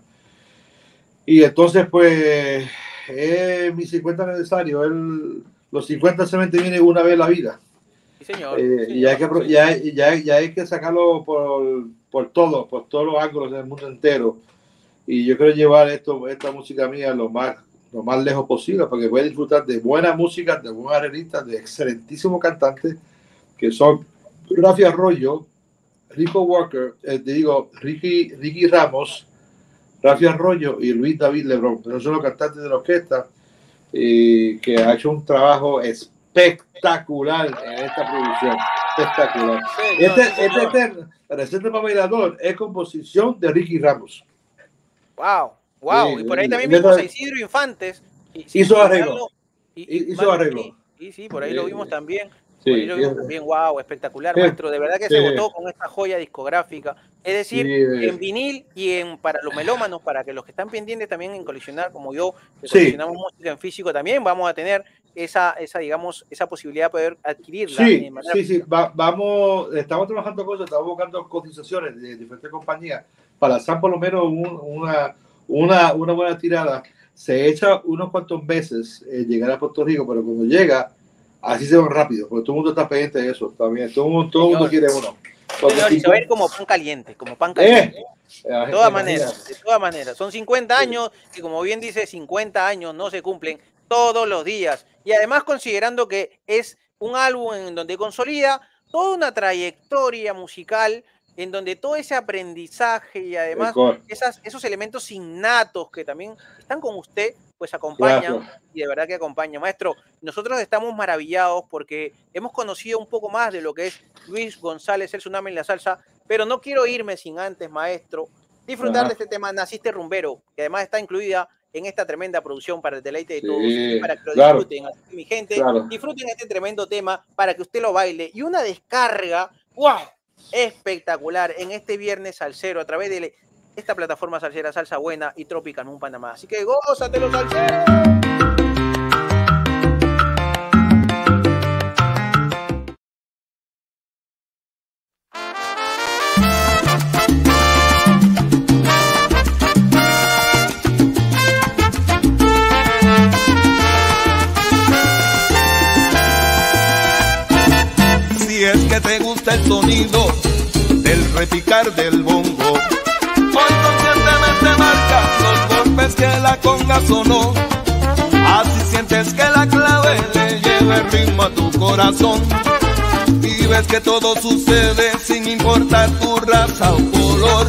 S2: Y entonces, pues, es mi 50 aniversario. Los 50 solamente viene una vez en la vida.
S1: Sí, señor.
S2: Y ya hay que sacarlo por todos los ángulos del mundo entero. Y yo quiero llevar esta música mía lo más lejos posible para que puedan disfrutar de buena música, de buenas arreglistas, de excelentísimos cantantes que son Rafi Arroyo, Rico Walker, Ricky Ramos, Rafi Arroyo y Luis David Lebrón. Esos son los cantantes de la orquesta que ha hecho un trabajo espectacular en esta producción. Espectacular. Receta para bailador es composición de Ricky Ramos.
S1: Wow. Y por ahí también vimos a Isidro Infantes.
S2: Hizo arreglo. Hizo arreglo.
S1: Sí, por ahí lo vimos también. Wow, espectacular, maestro. De verdad que se votó con esta joya discográfica. Es decir, en vinil y para los melómanos, para que los que están pendientes también en coleccionar, como yo, que coleccionamos música en físico, también vamos a tener esa posibilidad de poder adquirirla.
S2: Estamos trabajando cosas, estamos buscando cotizaciones de diferentes compañías para hacer por lo menos una buena tirada. Se echa unos cuantos meses llegar a Puerto Rico, pero cuando llega, así se va rápido, porque todo el mundo está pendiente de eso también. Todo el mundo quiere uno.
S1: Y se va a ir como pan caliente, De todas maneras. Son 50 años que, como bien dice, 50 años no se cumplen todos los días. Y además, considerando que es un álbum en donde consolida toda una trayectoria musical, en donde todo ese aprendizaje y además esos elementos innatos que también están con usted, pues acompañan, y de verdad que acompañan. Maestro, nosotros estamos maravillados porque hemos conocido un poco más de lo que es Luis González, el Tsunami en la salsa, pero no quiero irme sin antes, maestro, disfrutar de este tema Naciste Rumbero, que además está incluida en esta tremenda producción para el deleite de todos y para que lo disfruten. Así que, mi gente, disfruten este tremendo tema para que usted lo baile. Y una descarga, ¡wow!, espectacular en este viernes salsero a través de esta plataforma salsera Salsa Buena y Tropicana Panamá. Así que gózatelo, salsero.
S3: Si es que te gusta el sonido del repicar del bongo, hoy conscientemente marca los golpes que la conga sonó. Así sientes que la clave le lleva el ritmo a tu corazón. Y ves que todo sucede sin importar tu raza o color.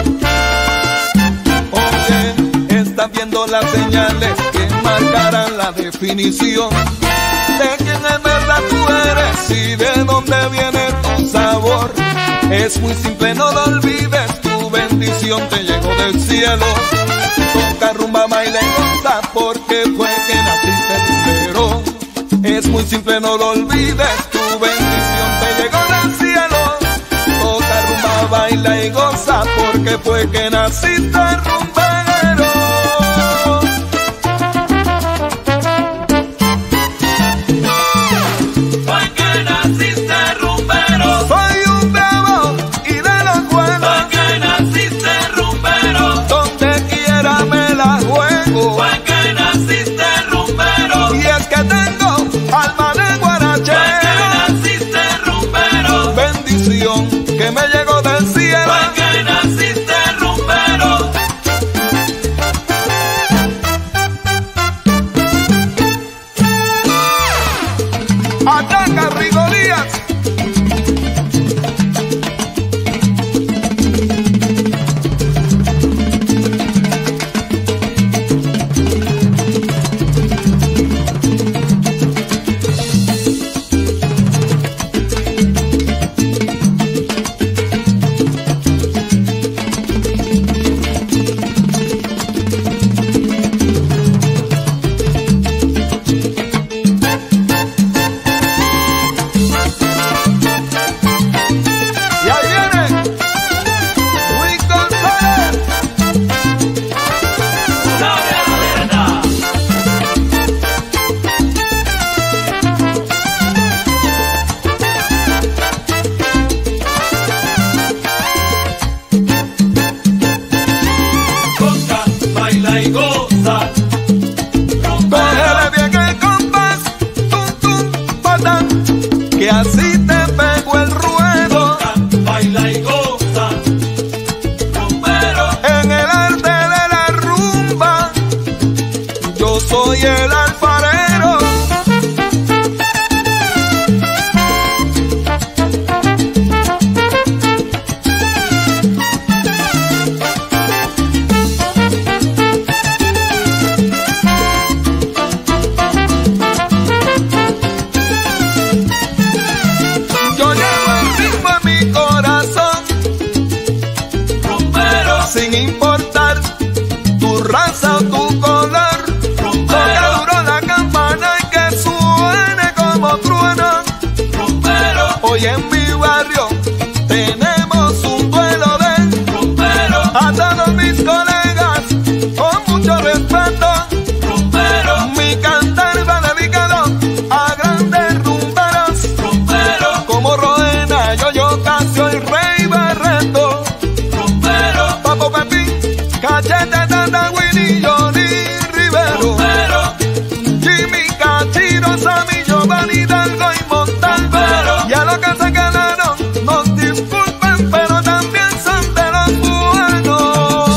S3: Oye, estás viendo las señales que marcarán la definición de quién en verdad tú eres y de dónde viene tu sabor. Es muy simple, no lo olvides, tu bendición te llegó del cielo. Toca, rumba, baila y goza porque fue que naciste rumbero. Es muy simple, no lo olvides, tu bendición te llegó del cielo. Toca, rumba, baila y goza porque fue que naciste rumbero. Que me llegó del cielo.
S4: Fue que naciste rumbero.
S3: Ahora sí te pego el ruedo. Baila y goza, rumbero. En el arte de la rumba, yo soy el alfarero. Sin importar tu raza o tu color, toca duro la campana y que suene como trueno. Rumbero. Hoy en mi barrio tenemos un duelo de rumbero. A todos mis colegas con mucho respeto. Rumbero. Mi cantar va dedicado a grandes rumberos. Rumbero. Como Roena, Yo, Casio y Rey Barreto. Papo Pepín, Cachete, Tata, Willy, Johnny Rivero, Jimmy, Cachiro, Sammy, Giovanni, Hidalgo y Montalvo. Y a los que se quedaron, nos disculpen, pero también son de los buenos.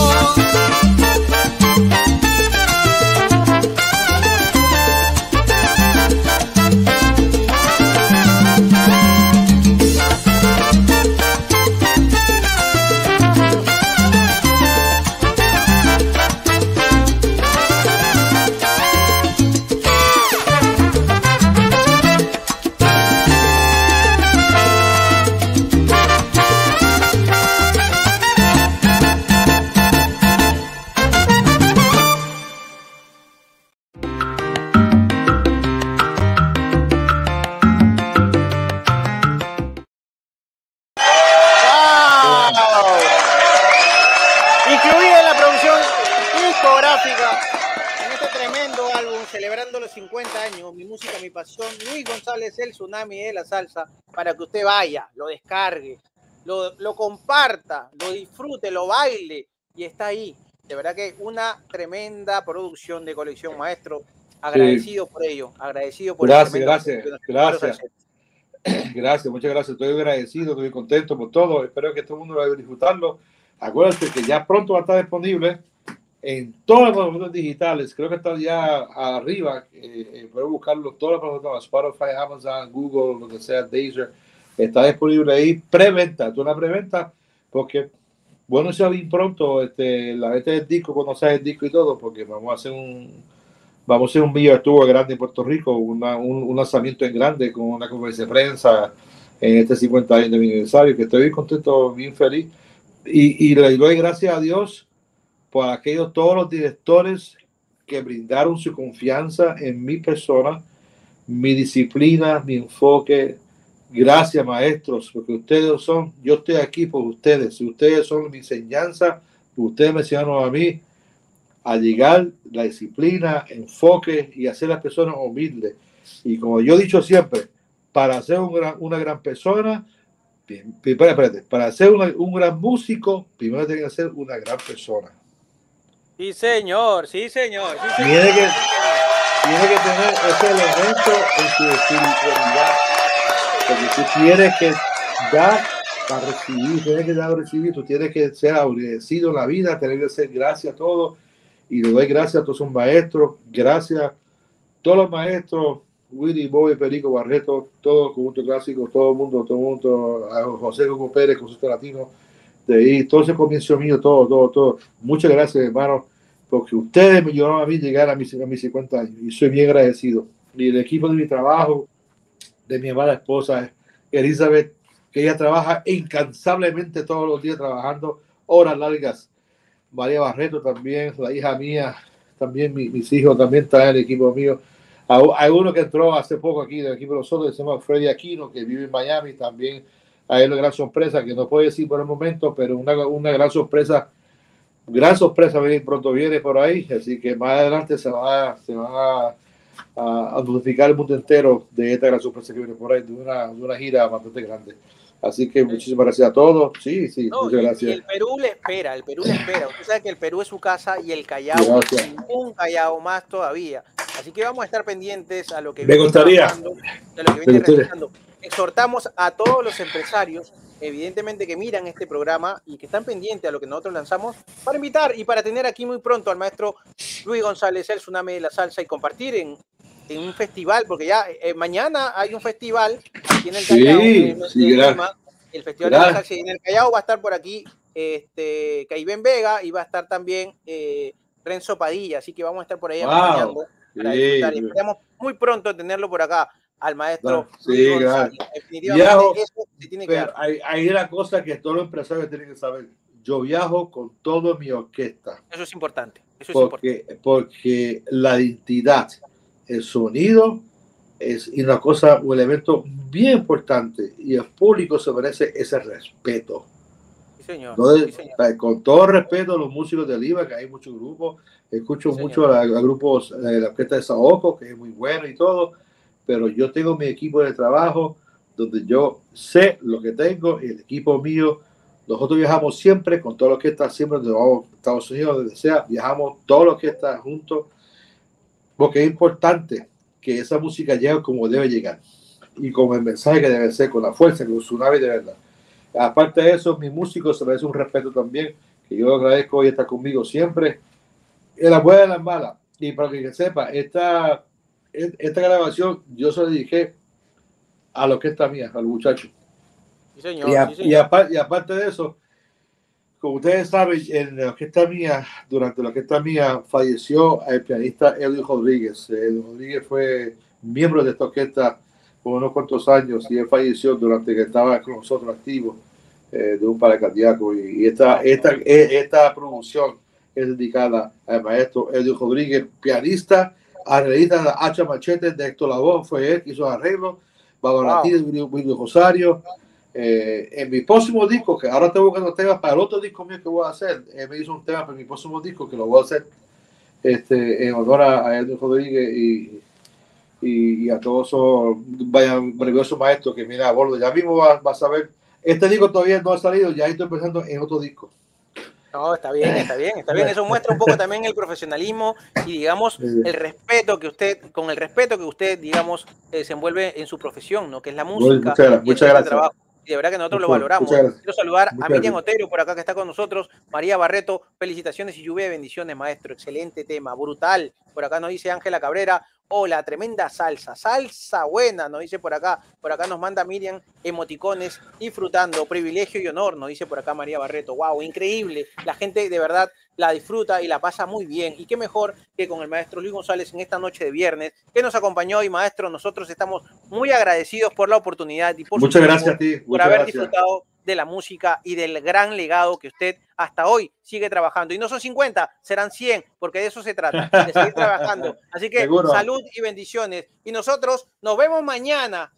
S1: Incluida en la producción discográfica, en este tremendo álbum, celebrando los 50 años, Mi Música, Mi Pasión, Luis González, el tsunami de la salsa, para que usted vaya, lo descargue, lo comparta, lo disfrute, lo baile, y está ahí. De verdad que una tremenda producción de Colección Maestro. Agradecido por ello, agradecido por
S2: gracias, muchas gracias. Estoy agradecido, estoy contento por todo. Espero que todo el mundo vaya a disfrutarlo. Acuérdense que ya pronto va a estar disponible en todas las plataformas digitales. Creo que está ya arriba. Pueden buscarlo todas las plataformas: Spotify, Amazon, Google, lo que sea, Deezer. Está disponible ahí. Preventa, es una preventa, porque bueno, se bien pronto la venta del disco, cuando sale el disco y todo, porque vamos a hacer un video estuvo grande en Puerto Rico, un lanzamiento en grande con una conferencia de prensa en este 50 años de mi aniversario, que estoy bien contento, bien feliz. Y le doy gracias a Dios por todos los directores que brindaron su confianza en mi persona, mi disciplina, mi enfoque. Gracias, maestros, porque ustedes yo estoy aquí por ustedes. Ustedes son mi enseñanza, ustedes me enseñaron a mí a llegar, la disciplina, enfoque y hacer las personas humildes. Y como yo he dicho siempre, para ser una gran persona, para ser un gran músico, primero tiene que ser una gran persona.
S1: Sí, señor, sí, señor. Sí,
S2: señor. Tiene que tener ese elemento en su espiritualidad. Porque tú tienes que dar para recibir, tienes que dar para recibir, tú tienes que ser agradecido en la vida, tienes que ser gracias a todos. Y le doy gracias a todos los maestros, gracias a todos los maestros, Willy, Bobby, Perico, Barreto, todo conjunto clásico, todo el mundo, a José Hugo Pérez, consulta latino, de ahí, todo ese comienzo mío, todo. Muchas gracias, hermano, porque ustedes me ayudaron a mí llegar a mis 50 años y soy bien agradecido. Y el equipo de mi trabajo, de mi amada esposa, Elizabeth, que ella trabaja incansablemente todos los días, trabajando horas largas. María Barreto también, la hija mía, también mis hijos también están en el equipo mío. Hay uno que entró hace poco aquí del equipo de nosotros, se llama Freddy Aquino, que vive en Miami, también hay una gran sorpresa, que no puedo decir por el momento, pero una gran sorpresa pronto viene por ahí, así que más adelante se va a notificar el mundo entero de esta gran sorpresa que viene por ahí, de una gira bastante grande. Así que muchísimas gracias a todos. Sí, muchas gracias. Y
S1: el Perú le espera. Usted sabe que el Perú es su casa y el Callao, un Callao más todavía. Así que vamos a estar pendientes a lo que
S2: viene realizando.
S1: exhortamos a todos los empresarios, evidentemente que miran este programa y que están pendientes a lo que nosotros lanzamos, para invitar y para tener aquí muy pronto al maestro Luis González, el Tsunami de la Salsa, y compartir en un festival, porque ya mañana hay un festival aquí en el Callao, el Festival de la Salsa, y en el Callao va a estar por aquí Caiben Vega, y va a estar también Renzo Padilla, así que vamos a estar por ahí acompañando para disfrutar, y esperamos muy pronto tenerlo por acá al maestro Luis González. Definitivamente eso se tiene que dar.
S2: Hay una cosa que todos los empresarios tienen que saber: yo viajo con toda mi orquesta.
S1: Eso es importante.
S2: Porque la identidad, el sonido es una cosa, un elemento bien importante, y el público se merece ese respeto.
S1: Sí, señor.
S2: Entonces,
S1: sí, señor.
S2: Con todo respeto a los músicos de Oliva, que hay muchos grupos, escucho mucho a grupos de la orquesta de Saoco, que es muy bueno y todo, pero yo tengo mi equipo de trabajo donde yo sé lo que tengo, y el equipo mío, nosotros viajamos siempre con todo lo que está, siempre donde vamos a Estados Unidos, donde sea, viajamos todo lo que está juntos, porque es importante que esa música llegue como debe llegar, y con el mensaje que debe ser, con la fuerza, con Tsunami de verdad. Aparte de eso, mis músicos se merecen un respeto también, que yo agradezco hoy estar conmigo siempre, en las buenas y en las malas. Y para que sepa, esta grabación yo se la dediqué a la orquesta mía, al muchacho.
S1: Sí, señor,
S2: y aparte de eso, como ustedes saben, en la orquesta mía, durante la orquesta mía, falleció el pianista Edwin Rodríguez. Edwin Rodríguez fue miembro de esta orquesta por unos cuantos años, y él falleció durante que estaba con nosotros activo de un paro cardíaco. Y esta producción es dedicada al maestro Edwin Rodríguez, pianista, arreglista de la Hacha Machete de Héctor Lavoe, fue él que hizo arreglos, Babalatí, Willy Rosario. En mi próximo disco, que ahora estoy buscando temas para el otro disco mío que voy a hacer, él me hizo un tema para mi próximo disco que lo voy a hacer en honor a Edwin Rodríguez y a todos esos maravillosos maestros que vienen a bordo. Ya mismo vas a ver, este disco todavía no ha salido, ya estoy pensando en otro disco.
S1: No, está bien. Eso muestra un poco también el profesionalismo y, digamos, el respeto que usted, con el respeto que usted, digamos, se envuelve en su profesión, ¿no? Que es la música.
S2: Muchas gracias.
S1: Trabajo. Y de verdad que nosotros lo valoramos. Quiero saludar a Miriam Otero por acá, que está con nosotros. María Barreto, felicitaciones y lluvia de bendiciones, maestro. Excelente tema, brutal. Por acá nos dice Ángela Cabrera. Hola, tremenda salsa buena, nos dice por acá nos manda Miriam emoticones, disfrutando, privilegio y honor, nos dice por acá María Barreto. Wow, increíble, la gente de verdad la disfruta y la pasa muy bien, y qué mejor que con el maestro Luis González en esta noche de viernes, que nos acompañó. Y maestro, nosotros estamos muy agradecidos por la oportunidad y por
S2: muchas gracias a ti,
S1: por haber disfrutado de la música y del gran legado que usted hasta hoy sigue trabajando. Y no son 50, serán 100, porque de eso se trata, de seguir trabajando. Así que seguro. Salud y bendiciones. Y nosotros nos vemos mañana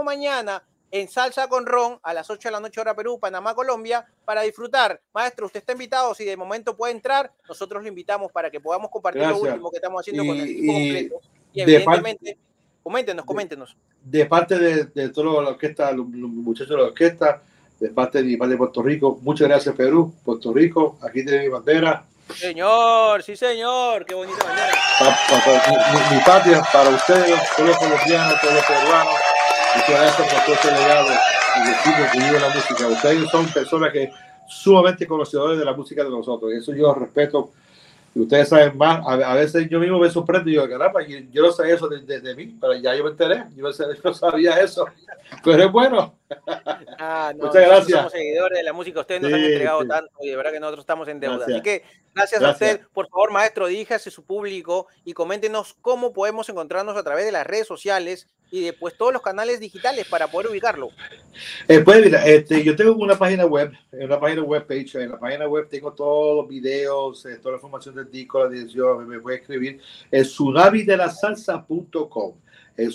S1: en Salsa con Ron a las 8 de la noche hora Perú, Panamá, Colombia, para disfrutar. Maestro, usted está invitado, si de momento puede entrar, nosotros lo invitamos para que podamos compartir lo último que estamos haciendo con el equipo completo. Y evidentemente, coméntenos.
S2: De parte de toda la orquesta, los muchachos de la orquesta, de parte de mi padre de Puerto Rico, muchas gracias Perú, Puerto Rico, aquí tiene mi bandera.
S1: Señor, sí señor, qué bonita bandera.
S2: Mi patria, para ustedes, todos los colombianos, todos los peruanos, muchas gracias por todo este legado y decirles que vive la música. Ustedes son personas que sumamente conocedores de la música de nosotros, y eso yo respeto. Y ustedes saben más, a veces yo mismo me sorprendo y digo, caramba, yo no sé eso de mí, pero ya yo me enteré, yo no sabía eso, pero es bueno. Muchas gracias.
S1: Somos seguidores de la música, ustedes nos han entregado tanto, y de verdad que nosotros estamos en deuda. Así que gracias a usted. Por favor, maestro, diríjase a su público y coméntenos cómo podemos encontrarnos a través de las redes sociales y después todos los canales digitales para poder ubicarlo.
S2: Pues mira, yo tengo una página web page. En la página web tengo todos los videos, toda la información del disco, la dirección. Me puede escribir el tsunamidelasalsa.com, el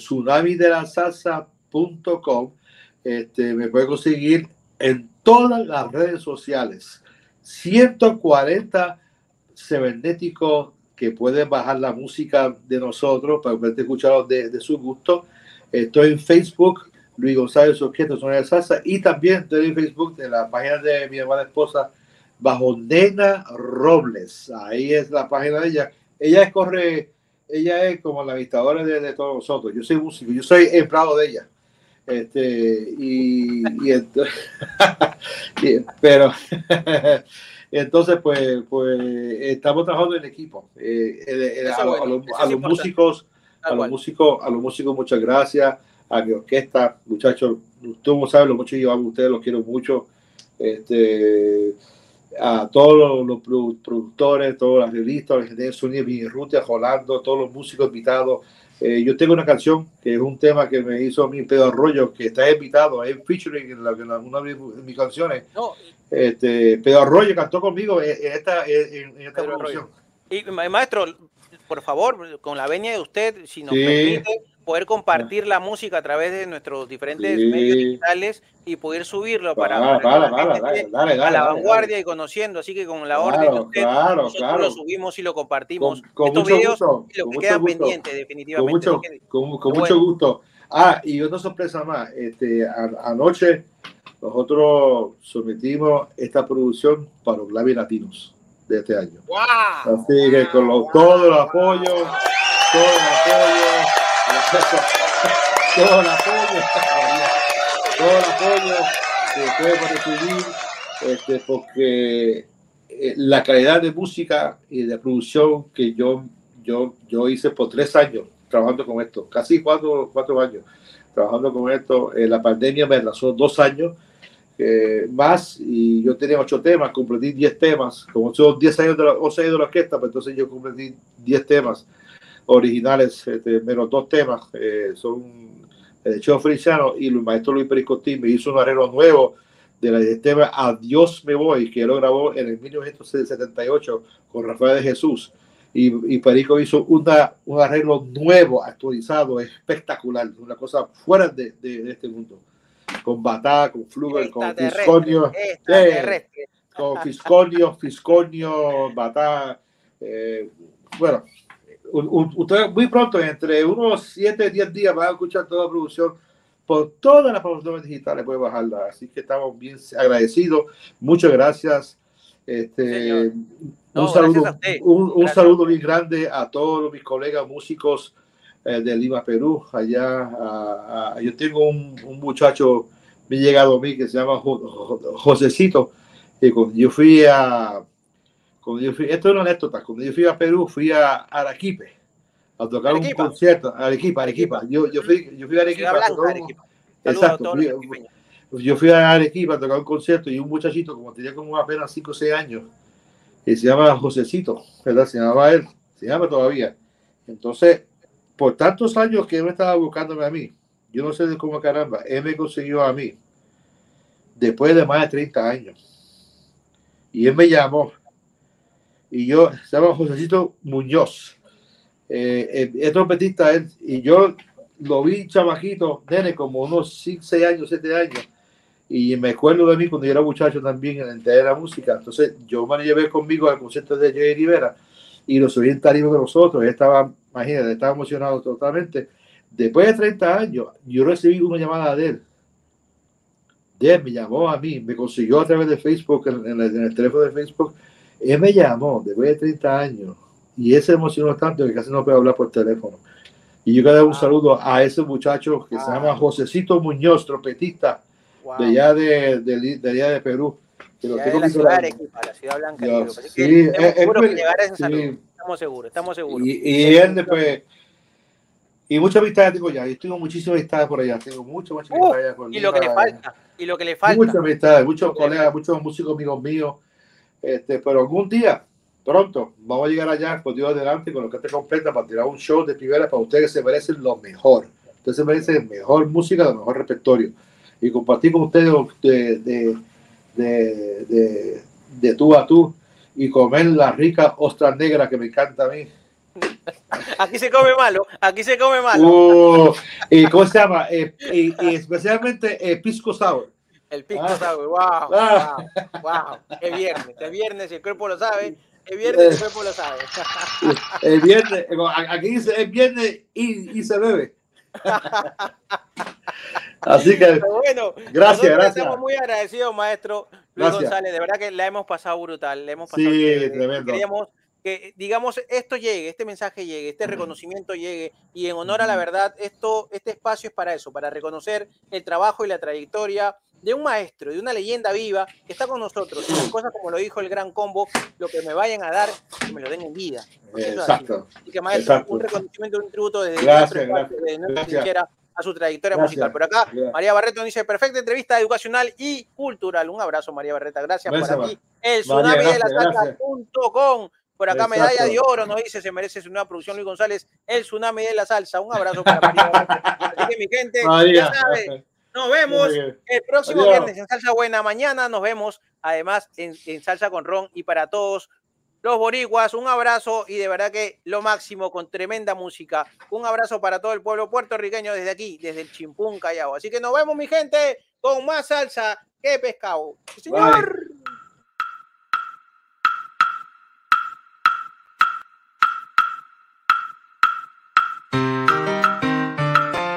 S2: tsunamidelasalsa.com. Me puede conseguir en todas las redes sociales. 140 cibernéticos que pueden bajar la música de nosotros para poder escucharlo de su gusto. Estoy en Facebook, Luis González Orquesta Tsunami de la Salsa, y también estoy en Facebook de la página de mi hermana esposa bajo Nena Robles. Ahí es la página de ella. Ella es como la administradora de todos nosotros. Yo soy músico, yo soy empleado de ella. Pero entonces pues estamos trabajando en equipo. A los músicos, muchas gracias. A mi orquesta, muchachos, tú sabes lo mucho que yo amo a ustedes, los quiero mucho. A todos los productores, todos los arreglistas, los ingenieros de sonido, Vinirrutia, Rolando, todos los músicos invitados. Yo tengo una canción que es un tema que me hizo a mí Pedro Arroyo, que está invitado, es featuring en una de mis canciones. No. Pedro Arroyo cantó conmigo en esta producción.
S1: Y maestro, por favor, con la venia de usted, si nos permite poder compartir la música a través de nuestros diferentes medios digitales y poder subirlo para a la vanguardia y conociendo, así que con la orden de usted nosotros lo subimos y lo compartimos. Estos videos y lo que quedan pendientes definitivamente.
S2: Con mucho gusto. Y otra sorpresa más, anoche nosotros sometimos esta producción para los Grammy Latinos de este año. Así que con todo el apoyo que ustedes van a recibir, porque la calidad de música y de producción que yo hice por 3 años trabajando con esto, casi 4 años trabajando con esto, la pandemia me atrasó 2 años más, y yo tenía 8 temas, completí 10 temas, como son 10 años de 11 años de la orquesta, pues entonces yo completí 10 temas originales, menos 2 temas son Cheo Feliciano, y el maestro Luis Pericotti me hizo un arreglo nuevo del tema Adiós me voy, que lo grabó en el 1978 con Rafael de Jesús, y Perico hizo un arreglo nuevo, actualizado, espectacular, una cosa fuera de este mundo, con Batá, con Fluger, con Fisconio, Batá, bueno, ustedes muy pronto, entre unos 7-10 días, van a escuchar toda la producción por todas las plataformas digitales, puede bajarla. Así que estamos bien agradecidos. Muchas gracias. Un saludo bien grande a todos mis colegas músicos de Lima, Perú. Allá, yo tengo un muchacho bien llegado a mí que se llama Josecito. Y cuando yo fui, esto es una anécdota, cuando yo fui a Perú, fui a Arequipa a tocar un concierto. Arequipa. Yo fui a Arequipa a tocar exacto. Yo fui a Arequipa a tocar un concierto, y un muchachito, como tenía como apenas 5 o 6 años, que se llama Josecito, ¿verdad? Se llamaba él, se llama todavía. Entonces, por tantos años que él estaba buscándome a mí, yo no sé de cómo caramba, él me consiguió a mí después de más de 30 años. Y él me llamó, y yo, se llama Josecito Muñoz, es trompetista él, y yo lo vi chamaquito, nene, como unos 6 años, 7 años, y me acuerdo de mí cuando yo era muchacho también en el entender de la música. Entonces yo me llevé conmigo al concierto de Jerry Rivera y lo subí en tarima con nosotros. Él estaba, imagínate, estaba emocionado totalmente. Después de 30 años, yo recibí una llamada de él. Él me llamó a mí, me consiguió a través de Facebook, en el teléfono de Facebook. Él me llamó después de 30 años, y él se emocionó tanto que casi no puede hablar por teléfono. Y yo quiero dar un saludo a ese muchacho que se llama Josecito Muñoz, trompetista, de allá de Perú. Que lo tengo
S1: la ciudad de Arequipa, la ciudad blanca. Estamos seguros.
S2: Y él después, y muchas amistades tengo ya, yo tengo muchísimas amistades por allá, tengo muchas amistades por allá.
S1: Y lo que le falta.
S2: Muchas amistades, muchos colegas, muchos músicos amigos míos, pero algún día, pronto, vamos a llegar allá, por Dios adelante, con lo que te completa, para tirar un show de primera para ustedes que se merecen lo mejor. Ustedes se merecen mejor música, lo mejor repertorio. Y compartir con ustedes de tú a tú, y comer la rica ostra negra que me encanta a mí.
S1: Aquí se come malo.
S2: ¿Y cómo se llama? Y especialmente pisco sour.
S1: El pisco sour, wow. Es viernes, el cuerpo lo sabe. El viernes, el cuerpo lo sabe.
S2: El viernes, aquí dice el viernes y se bebe. Así que,
S1: bueno,
S2: gracias.
S1: Estamos muy agradecidos, maestro Luis González. De verdad que la hemos pasado brutal.
S2: Tremendo.
S1: que, digamos, esto llegue, este mensaje llegue, este reconocimiento llegue, y en honor a la verdad, este espacio es para eso, para reconocer el trabajo y la trayectoria de un maestro, de una leyenda viva que está con nosotros. Y cosas como lo dijo el Gran Combo, lo que me vayan a dar, que me lo den en vida.
S2: Exacto.
S1: Así que, maestro,
S2: exacto.
S1: un reconocimiento, un tributo desde
S2: Gracias,
S1: nuestra trinchera a su trayectoria musical. Por acá, María Barreto dice, perfecta entrevista educacional y cultural. Un abrazo, María Barreta. Gracias por aquí. El tsunami de la salsa.com. Por acá, medalla de oro, nos dice, se merece su nueva producción Luis González, el tsunami de la salsa. Un abrazo para María Barreta. Así que, mi gente, ya sabe, nos vemos el próximo viernes en Salsa Buena. Mañana nos vemos, además, en Salsa con Ron. Y para todos los boricuas, un abrazo y de verdad que lo máximo con tremenda música. Un abrazo para todo el pueblo puertorriqueño desde aquí, desde el Chimpún Callao. Así que nos vemos, mi gente, con más salsa que pescado. ¡Sí, señor!